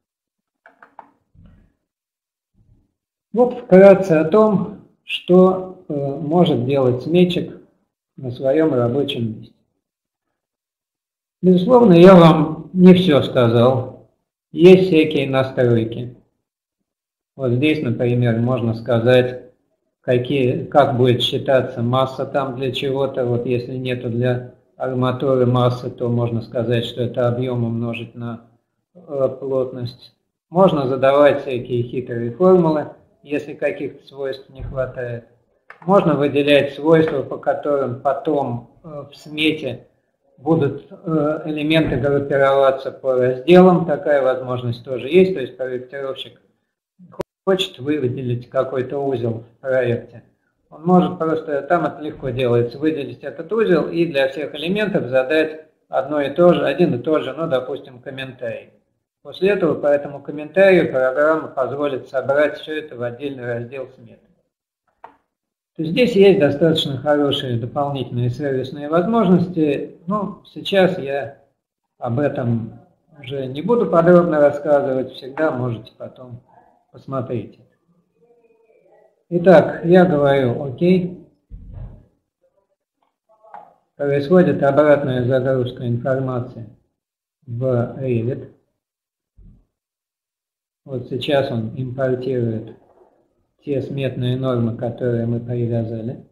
Вот вкратце о том, что может делать сметчик на своем рабочем месте. Безусловно, я вам не все сказал. Есть всякие настройки. Вот здесь, например, можно сказать, как будет считаться масса там для чего-то. Вот если нету для арматуры массы, то можно сказать, что это объем умножить на плотность. Можно задавать всякие хитрые формулы, если каких-то свойств не хватает. Можно выделять свойства, по которым потом в смете будут элементы группироваться по разделам. Такая возможность тоже есть, то есть проектировщик хочет выделить какой-то узел в проекте. Он может просто, там это легко делается, выделить этот узел и для всех элементов задать один и тот же, ну, допустим, комментарий. После этого по этому комментарию программа позволит собрать все это в отдельный раздел сметы. То есть здесь есть достаточно хорошие дополнительные сервисные возможности, но сейчас я об этом уже не буду подробно рассказывать, всегда можете потом посмотреть. Итак, я говорю ОК. Происходит обратная загрузка информации в Revit. Вот сейчас он импортирует те сметные нормы, которые мы привязали.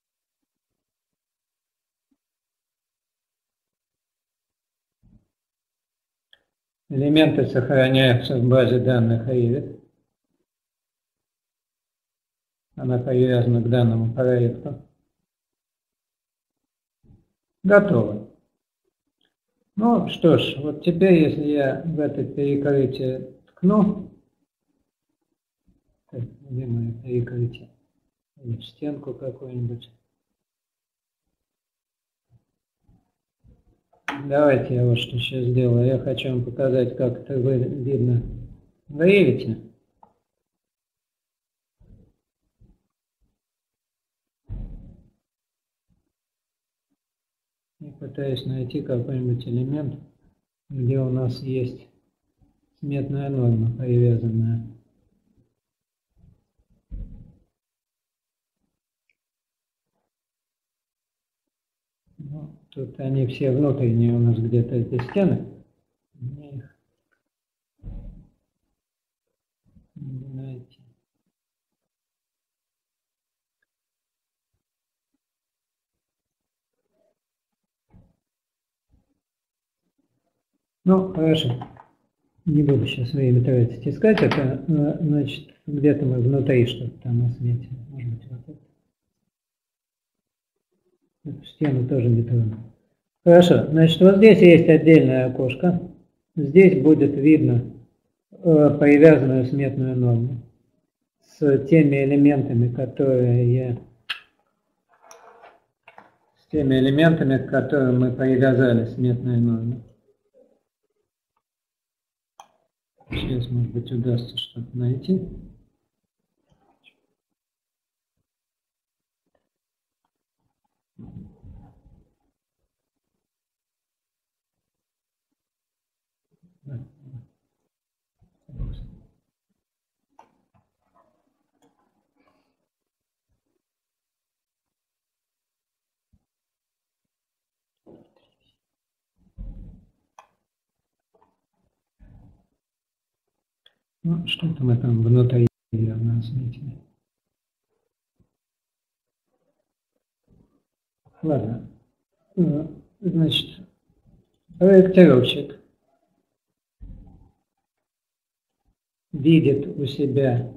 Элементы сохраняются в базе данных Revit. Она привязана к данному проекту. Готово. Ну что ж, вот теперь, если я в это перекрытие ткну, так, где мое перекрытие? Или в стенку какую-нибудь. Давайте я вот что сейчас сделаю. Я хочу вам показать, как это видно в Revit. И пытаюсь найти какой-нибудь элемент, где у нас есть сметная норма привязанная. Ну, тут они все внутренние у нас где-то, эти стены. Мне их не найти. Ну, хорошо. Не буду сейчас время тратить искать. Это, значит, где-то мы внутри что-то там осметили. Может быть, вот это. Эту стену тоже не трону. Хорошо. Значит, вот здесь есть отдельное окошко. Здесь будет видно привязанную сметную норму с теми элементами, которые к которым мы привязали сметную норму. Сейчас, может быть, удастся что-то найти. Ну, что-то мы там внутри явно осметили. Ладно. Значит, проектировщик видит у себя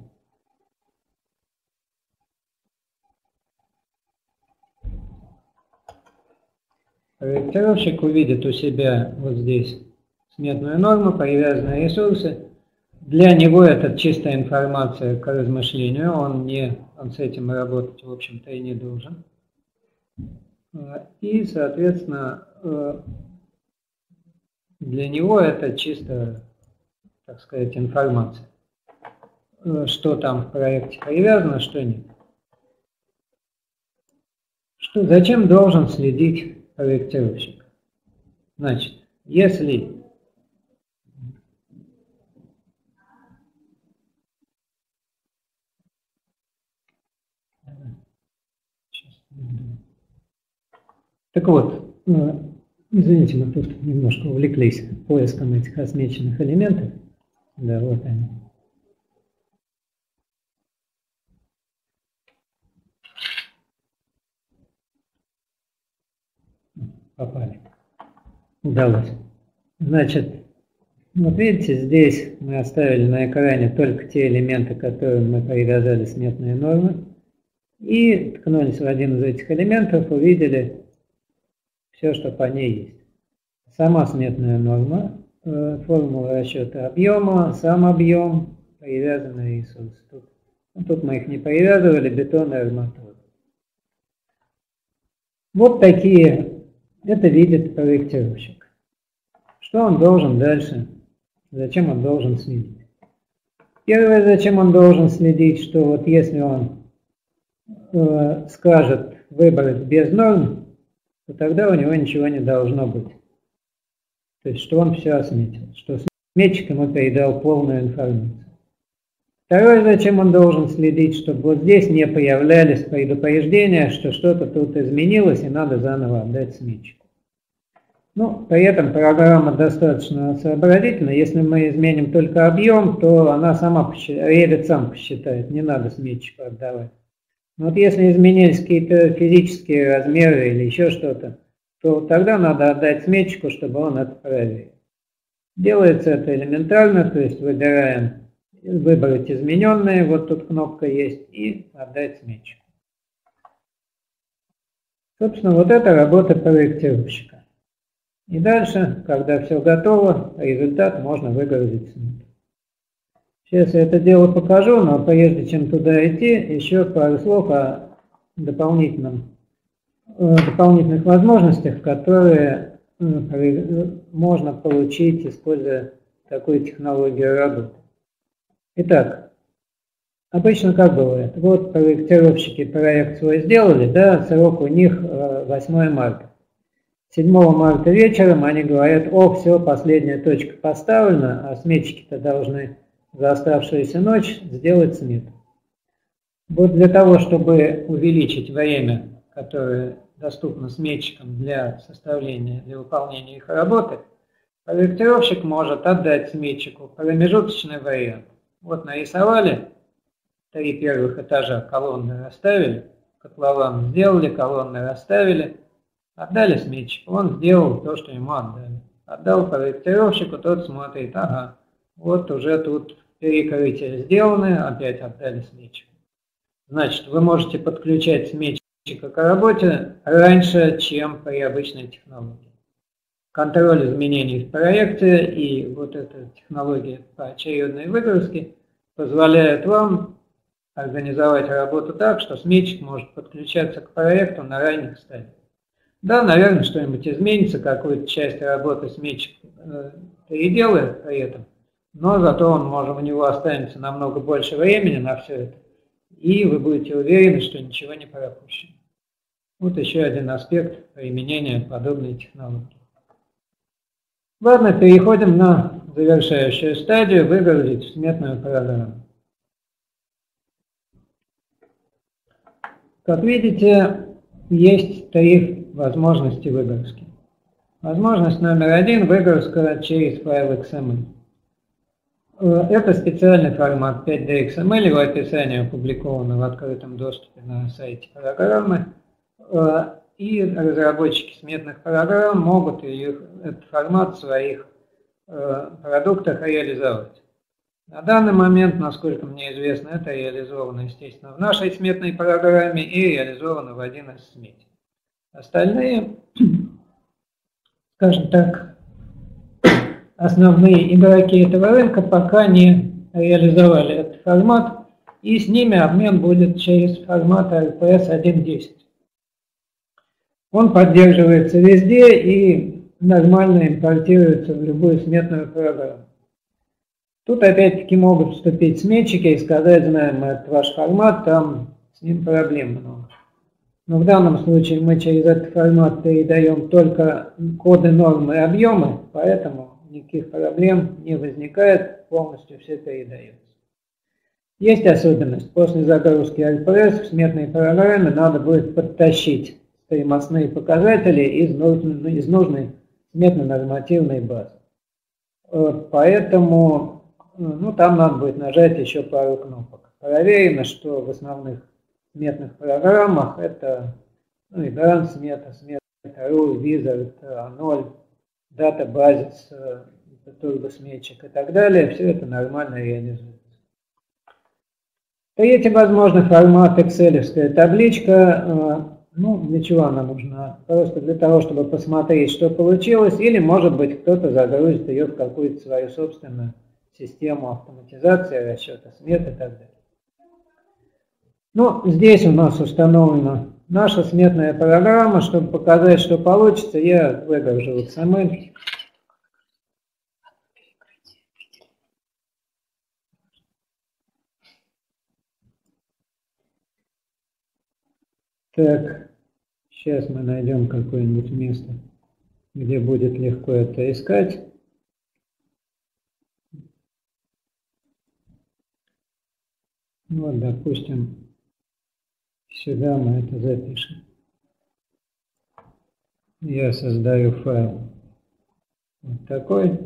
вот здесь сметную норму, привязанные ресурсы. Для него это чистая информация к размышлению, он с этим работать, в общем-то, и не должен. И, соответственно, для него это чисто, так сказать, информация. Что там в проекте привязано, что нет. Зачем должен следить проектировщик? Значит, если так вот, извините, мы тут немножко увлеклись поиском этих осмеченных элементов. Да, вот они. Попали. Удалось. Значит, вот видите, здесь мы оставили на экране только те элементы, которым мы привязали сметные нормы. И ткнулись в один из этих элементов, увидели все, что по ней есть. Сама сметная норма, формула расчета объема, сам объем, привязанные ресурсы. Тут мы их не привязывали, бетон и арматура. Вот такие, это видит проектировщик. Что он должен дальше, зачем он должен следить? Первое, зачем он должен следить, что вот если он скажет выбрать без норм, то тогда у него ничего не должно быть. То есть, что он все осметил, что сметчик ему передал полную информацию. Второе, зачем он должен следить, чтобы вот здесь не появлялись предупреждения, что что-то тут изменилось и надо заново отдать сметчику. Ну, при этом программа достаточно сообразительна. Если мы изменим только объем, то она сама Revit сам посчитает, не надо сметчику отдавать. Но вот если изменились какие-то физические размеры или еще что-то, то тогда надо отдать сметчику, чтобы он это проверил. Делается это элементарно, то есть выбираем выбрать измененные, вот тут кнопка есть, и отдать сметчику. Собственно, вот это работа проектировщика. И дальше, когда все готово, результат можно выгрузить смету. Сейчас я это дело покажу, но прежде чем туда идти, еще пару слов о дополнительных возможностях, которые можно получить, используя такую технологию работы. Итак, обычно как бывает? Вот проектировщики проект свой сделали, да, срок у них 8 марта. 7 марта вечером они говорят: о, все, последняя точка поставлена, а сметчики-то должны за оставшуюся ночь сделать смету. Вот для того, чтобы увеличить время, которое доступно сметчикам для составления, для выполнения их работы, проектировщик может отдать сметчику промежуточный вариант. Вот нарисовали 3 первых этажа, колонны расставили, котлован сделали, колонны расставили, отдали сметчику, он сделал то, что ему отдали. Отдал проектировщику, тот смотрит: ага, вот уже тут перекрытия сделаны, опять отдали сметчику. Значит, вы можете подключать сметчика к работе раньше, чем при обычной технологии. Контроль изменений в проекте и вот эта технология поочередной выгрузки позволяет вам организовать работу так, что сметчик может подключаться к проекту на ранних стадиях. Да, наверное, что-нибудь изменится, какую-то часть работы сметчик переделает при этом, но зато у него останется намного больше времени на все это, и вы будете уверены, что ничего не пропущено. Вот еще один аспект применения подобной технологии. Ладно, переходим на завершающую стадию — выгрузить сметную программу. Как видите, есть 3 возможности выгрузки. Возможность номер 1 — выгрузка через файл XML. Это специальный формат 5D XML, его описание опубликовано в открытом доступе на сайте программы. И разработчики сметных программ могут этот формат в своих продуктах реализовать. На данный момент, насколько мне известно, это реализовано, естественно, в нашей сметной программе и реализовано в 1С смете. Остальные, скажем так, основные игроки этого рынка пока не реализовали этот формат, и с ними обмен будет через формат RPS 1.10. Он поддерживается везде и нормально импортируется в любую сметную программу. Тут опять-таки могут вступить сметчики и сказать: знаем мы этот ваш формат, там с ним проблем много. Но в данном случае мы через этот формат передаем только коды, нормы и объемы, поэтому никаких проблем не возникает, полностью все передается. Есть особенность: после загрузки RPS в сметной программе надо будет подтащить стоимостные показатели из нужной сметно-нормативной базы. Поэтому там надо будет нажать еще пару кнопок. Проверено, что в основных сметных программах это Игрант смета, смета.ру, Wizard, A0, Database, турбосметчик и так далее. Все это нормально реализуется. Третий возможный формат — Excel-овская табличка. Для чего она нужна? Просто для того, чтобы посмотреть, что получилось, или, может быть, кто-то загрузит ее в какую-то свою собственную систему автоматизации, расчета смет и так далее. Здесь у нас установлена наша сметная программа. Чтобы показать, что получится, я выгружу XML. Так, сейчас мы найдем какое-нибудь место, где будет легко это искать. Вот, допустим, сюда мы это запишем. Я создаю файл Вот такой.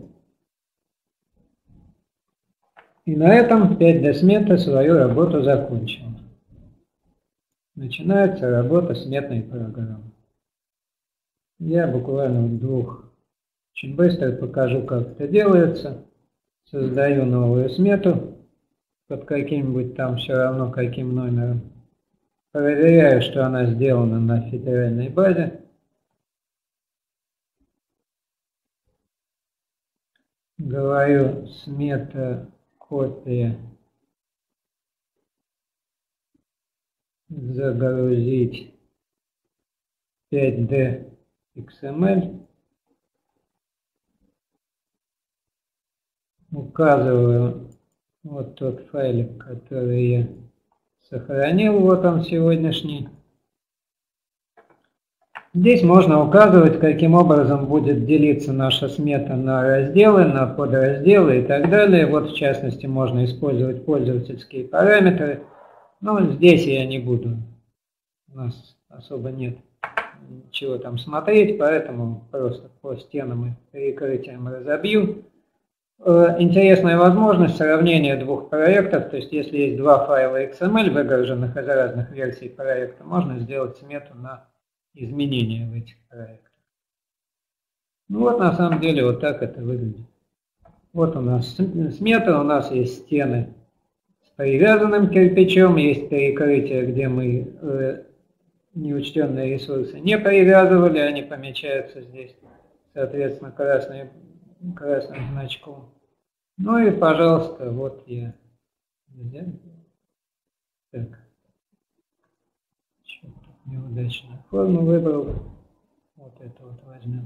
И на этом 5D смета свою работу закончила. Начинается работа сметной программы. Я буквально в двух очень быстро покажу, как это делается. Создаю новую смету под каким-нибудь там все равно каким номером. Проверяю, что она сделана на федеральной базе. Говорю смета копия загрузить 5D XML. Указываю вот тот файлик, который я сохранил, вот он сегодняшний. Здесь можно указывать, каким образом будет делиться наша смета на разделы, на подразделы и так далее. Вот в частности можно использовать пользовательские параметры. Но здесь я не буду. У нас особо нет ничего там смотреть, поэтому просто по стенам и перекрытиям разобью. Интересная возможность сравнения двух проектов, то есть если есть два файла XML, выгруженных из разных версий проекта, можно сделать смету на изменения в этих проектах. Ну вот на самом деле вот так это выглядит. Вот у нас смета, у нас есть стены с привязанным кирпичом, есть перекрытие, где мы неучтенные ресурсы не привязывали, они помечаются здесь, соответственно, красным значком. Ну и, пожалуйста, вот я так, что-то неудачную форму выбрал. Вот это вот возьмем.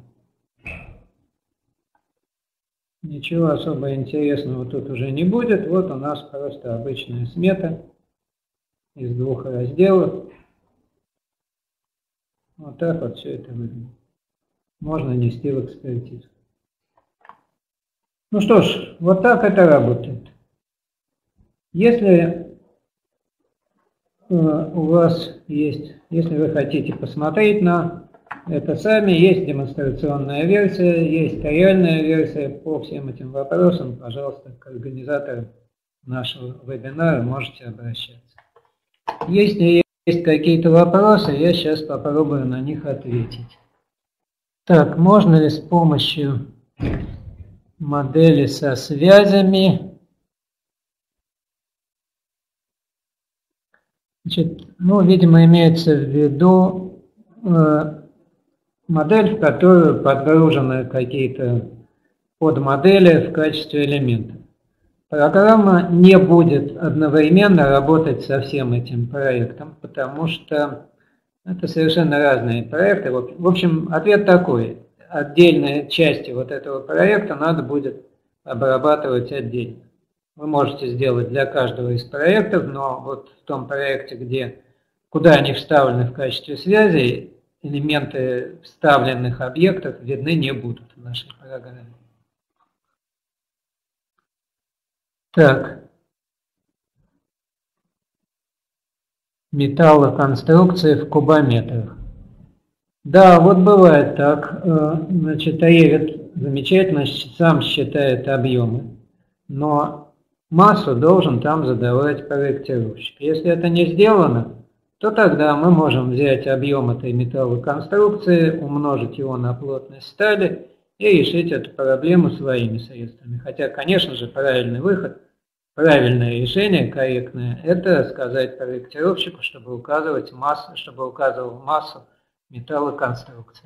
Ничего особо интересного тут уже не будет. Вот у нас просто обычная смета из двух разделов. Вот так вот все это выглядит. Можно нести в экспертизу. Ну что ж, вот так это работает. Если у вас есть, если вы хотите посмотреть на это сами, есть демонстрационная версия, есть реальная версия по всем этим вопросам, пожалуйста, к организаторам нашего вебинара можете обращаться. Если есть какие-то вопросы, я сейчас попробую на них ответить. Так, можно ли с помощью модели со связями? Значит, ну, видимо, имеется в виду модель, в которую подгружены какие-то подмодели в качестве элементов. Программа не будет одновременно работать со всем этим проектом, потому что это совершенно разные проекты. В общем, ответ такой. Отдельные части вот этого проекта надо будет обрабатывать отдельно. Вы можете сделать для каждого из проектов, но вот в том проекте, куда они вставлены в качестве связи, элементы вставленных объектов видны не будут в нашей программе. Так. Металлоконструкции в кубометрах. Да, вот бывает так. Значит, Revit замечательно сам считает объемы, но массу должен там задавать проектировщик. Если это не сделано, то тогда мы можем взять объем этой металлоконструкции, умножить его на плотность стали и решить эту проблему своими средствами. Хотя, конечно же, правильный выход, правильное решение, корректное, это сказать проектировщику, чтобы указывал массу металлоконструкции.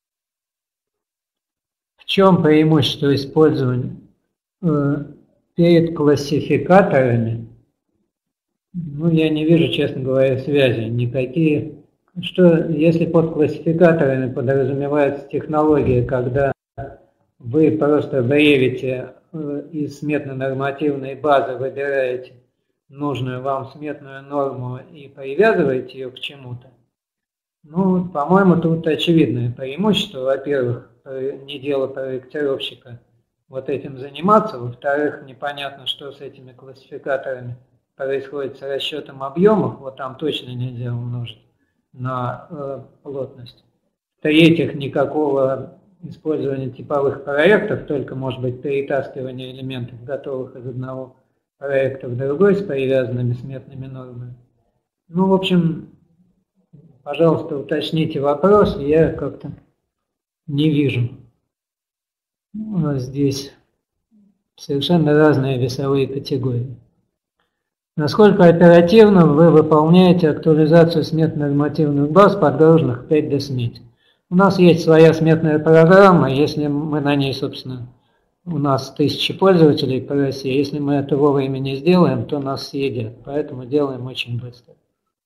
В чем преимущество использования перед классификаторами? Ну, я не вижу, честно говоря, связи никакие. Что, если под классификаторами подразумевается технология, когда вы просто в Revit из сметно-нормативной базы выбираете нужную вам сметную норму и привязываете ее к чему-то, ну, по-моему, тут очевидное преимущество. Во-первых, не дело проектировщика вот этим заниматься. Во-вторых, непонятно, что с этими классификаторами происходит с расчетом объемов. Вот там точно нельзя умножить на плотность. В-третьих, никакого использование типовых проектов, только может быть перетаскивание элементов готовых из одного проекта в другой с привязанными сметными нормами. Ну, в общем, пожалуйста, уточните вопрос, я как-то не вижу. У нас здесь совершенно разные весовые категории. Насколько оперативно вы выполняете актуализацию смет-нормативных баз, подгруженных в 5D смете? У нас есть своя сметная программа, если мы на ней, собственно, у нас 1000 пользователей по России, если мы это вовремя не сделаем, то нас съедят, поэтому делаем очень быстро.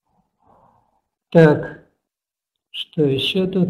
Так, что еще тут?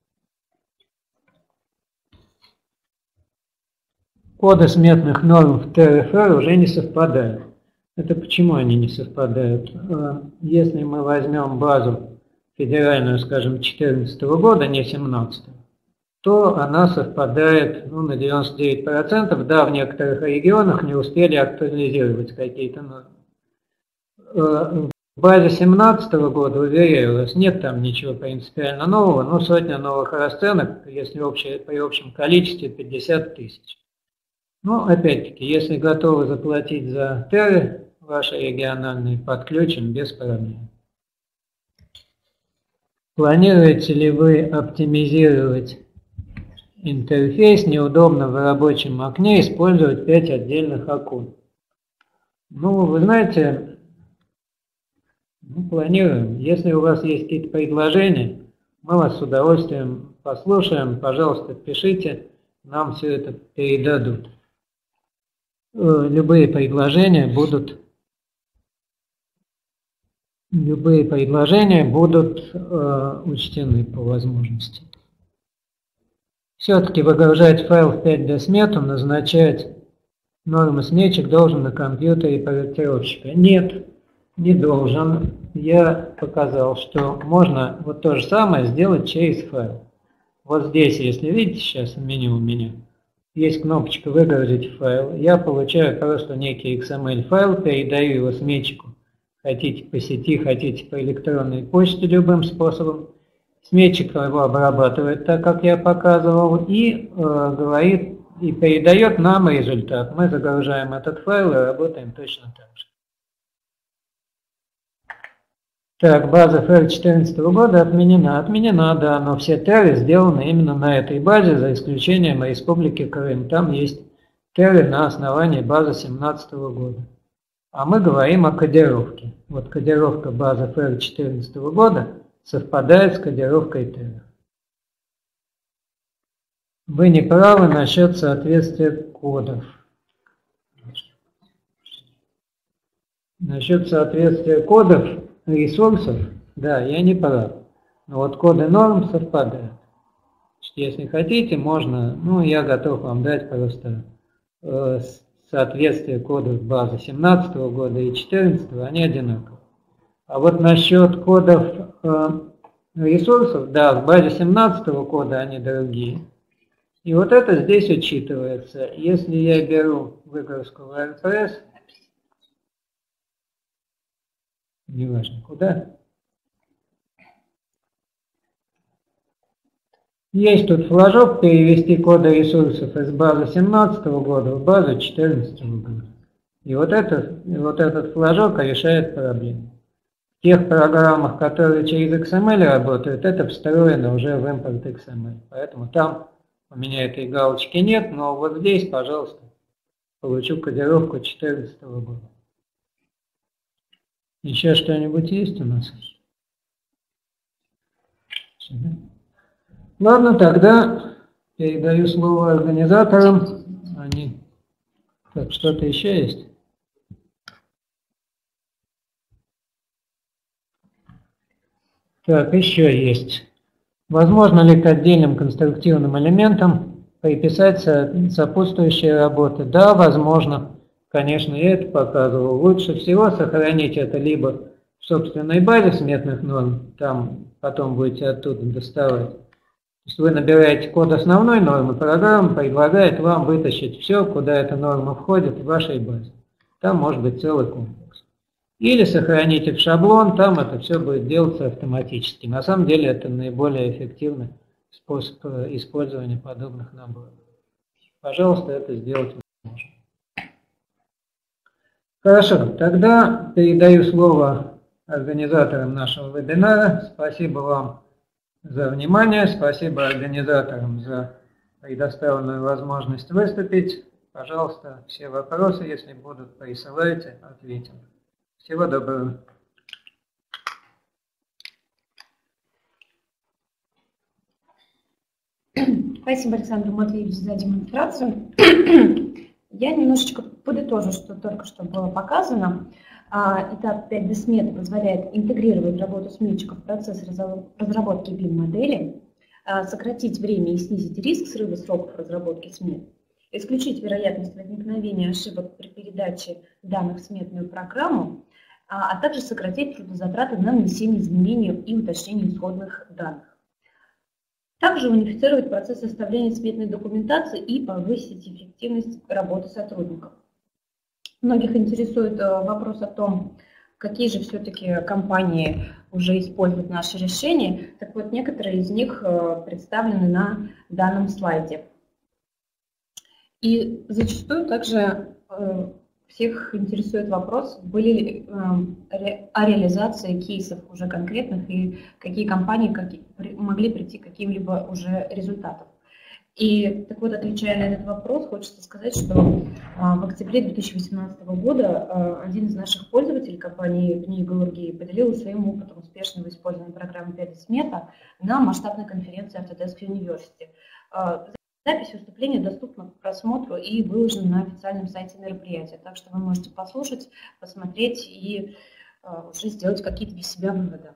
Коды сметных норм в ТРФР уже не совпадают. Это почему они не совпадают? Если мы возьмем базу федеральную, скажем, 2014 года, не 2017, то она совпадает на 99%. Да, в некоторых регионах не успели актуализировать какие-то нормы. В базе 2017 года, уверяю вас, нет там ничего принципиально нового, но сотня новых расценок, если при общем количестве 50 тысяч. Ну, опять-таки, если готовы заплатить за теры ваши региональные, подключим без проблем. Планируете ли вы оптимизировать интерфейс? Неудобно в рабочем окне использовать 5 отдельных окон. Ну, вы знаете, планируем. Если у вас есть какие-то предложения, мы вас с удовольствием послушаем. Пожалуйста, пишите, нам все это передадут. Любые предложения будут учтены по возможности. Все-таки выгружать файл в 5D смету, назначать нормы сметчик должен на компьютере проектировщика. Нет, не должен. Я показал, что можно вот то же самое сделать через файл. Вот здесь, если видите, сейчас в меню у меня есть кнопочка «Выгрузить файл». Я получаю просто некий XML файл, передаю его сметчику. Хотите по сети, хотите по электронной почте любым способом. Сметчик его обрабатывает так, как я показывал, и говорит, и передает нам результат. Мы загружаем этот файл и работаем точно так же. Так, база FR 2014 года отменена. Отменена, да, но все теры сделаны именно на этой базе, за исключением Республики Крым. Там есть теры на основании базы 2017 года. А мы говорим о кодировке. Вот кодировка базы FR 2014 года совпадает с кодировкой теров. Вы не правы насчет соответствия кодов. Насчет соответствия кодов ресурсов, да, я не прав. Но вот коды норм совпадают. Если хотите, можно, я готов вам дать просто соответствие кодов базы 2017 года и 2014, они одинаковые. А вот насчет кодов ресурсов, да, в базе 2017 года они другие. И вот это здесь учитывается. Если я беру выгрузку в WordPress, неважно куда. Есть тут флажок перевести коды ресурсов из базы 2017 года в базу 2014 года. И вот этот флажок решает проблему. В тех программах, которые через XML работают, это встроено уже в импорт XML. Поэтому там у меня этой галочки нет, но вот здесь, пожалуйста, получу кодировку 2014 года. Еще что-нибудь есть у нас? Ладно, тогда передаю слово организаторам. Так, что-то еще есть? Так, еще есть. Возможно ли к отдельным конструктивным элементам приписать сопутствующие работы? Да, возможно. Конечно, я это показывал. Лучше всего сохранить это либо в собственной базе сметных норм, там потом будете оттуда доставать. То есть вы набираете код основной нормы, программа предлагает вам вытащить все, куда эта норма входит в вашей базе. Там может быть целый комплекс. Или сохраните в шаблон, там это все будет делаться автоматически. На самом деле это наиболее эффективно способ использования подобных наборов. Пожалуйста, это сделать можно. Хорошо, тогда передаю слово организаторам нашего вебинара. Спасибо вам за внимание, спасибо организаторам за предоставленную возможность выступить. Пожалуйста, все вопросы, если будут, присылайте, ответим. Всего доброго. Спасибо, Александр Матвеевич, за демонстрацию. Я немножечко подытожу, что только что было показано. Этап 5D смета позволяет интегрировать работу сметчиков в процесс разработки BIM-модели, сократить время и снизить риск срыва сроков разработки смет, исключить вероятность возникновения ошибок при передаче данных в сметную программу, а также сократить трудозатраты на внесение изменений и уточнение исходных данных. Также унифицировать процесс составления сметной документации и повысить эффективность работы сотрудников. Многих интересует вопрос о том, какие же все-таки компании уже используют наши решения. Так вот, некоторые из них представлены на данном слайде. И зачастую также всех интересует вопрос, были ли о реализации кейсов уже конкретных и какие компании могли прийти к каким-либо уже результатам. И так вот, отвечая на этот вопрос, хочется сказать, что в октябре 2018 года один из наших пользователей, компании «Книга Ургии», поделился своим опытом успешного использования программы 5D смета на масштабной конференции Autodesk University. Запись выступления доступна к просмотру и выложена на официальном сайте мероприятия, так что вы можете послушать, посмотреть и уже сделать какие-то для себя выводы.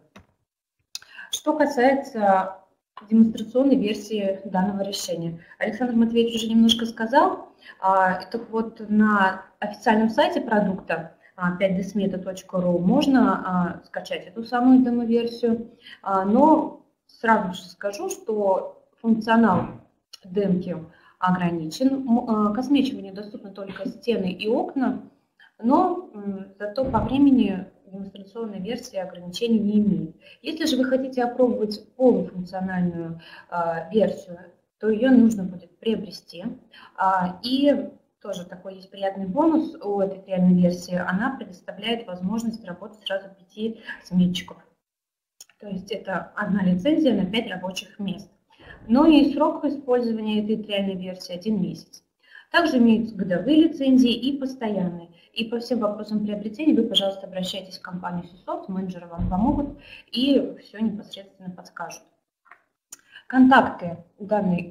Что касается демонстрационной версии данного решения. Александр Матвеевич уже немножко сказал. Так вот, на официальном сайте продукта 5dsmeta.ru можно скачать эту самую демо-версию, но сразу же скажу, что функционал демки ограничен. К осмечиванию доступны только стены и окна, но зато по времени демонстрационная версия ограничений не имеет. Если же вы хотите опробовать полуфункциональную версию, то ее нужно будет приобрести. И тоже такой есть приятный бонус у этой реальной версии. Она предоставляет возможность работать сразу 5 сметчиков. То есть это одна лицензия на 5 рабочих мест. Но и срок использования этой реальной версии 1 месяц. Также имеются годовые лицензии и постоянные. И по всем вопросам приобретения вы, пожалуйста, обращайтесь в компанию Сисофт, менеджеры вам помогут и все непосредственно подскажут. Контакты данной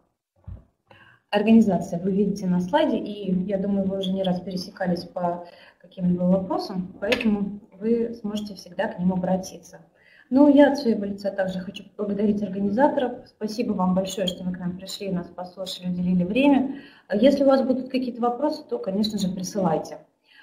организации вы видите на слайде, и я думаю, вы уже не раз пересекались по каким-либо вопросам, поэтому вы сможете всегда к ним обратиться. Ну, я от своего лица также хочу поблагодарить организаторов. Спасибо вам большое, что вы к нам пришли, нас послушали, уделили время. Если у вас будут какие-то вопросы, то, конечно же, присылайте.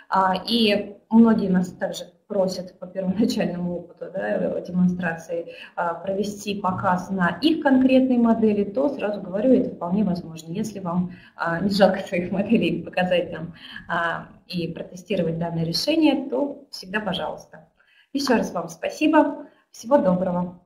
И многие нас также просят по первоначальному опыту демонстрации провести показ на их конкретной модели, то сразу говорю, это вполне возможно. Если вам не жалко своих моделей показать нам и протестировать данное решение, то всегда пожалуйста. Еще раз вам спасибо. Всего доброго.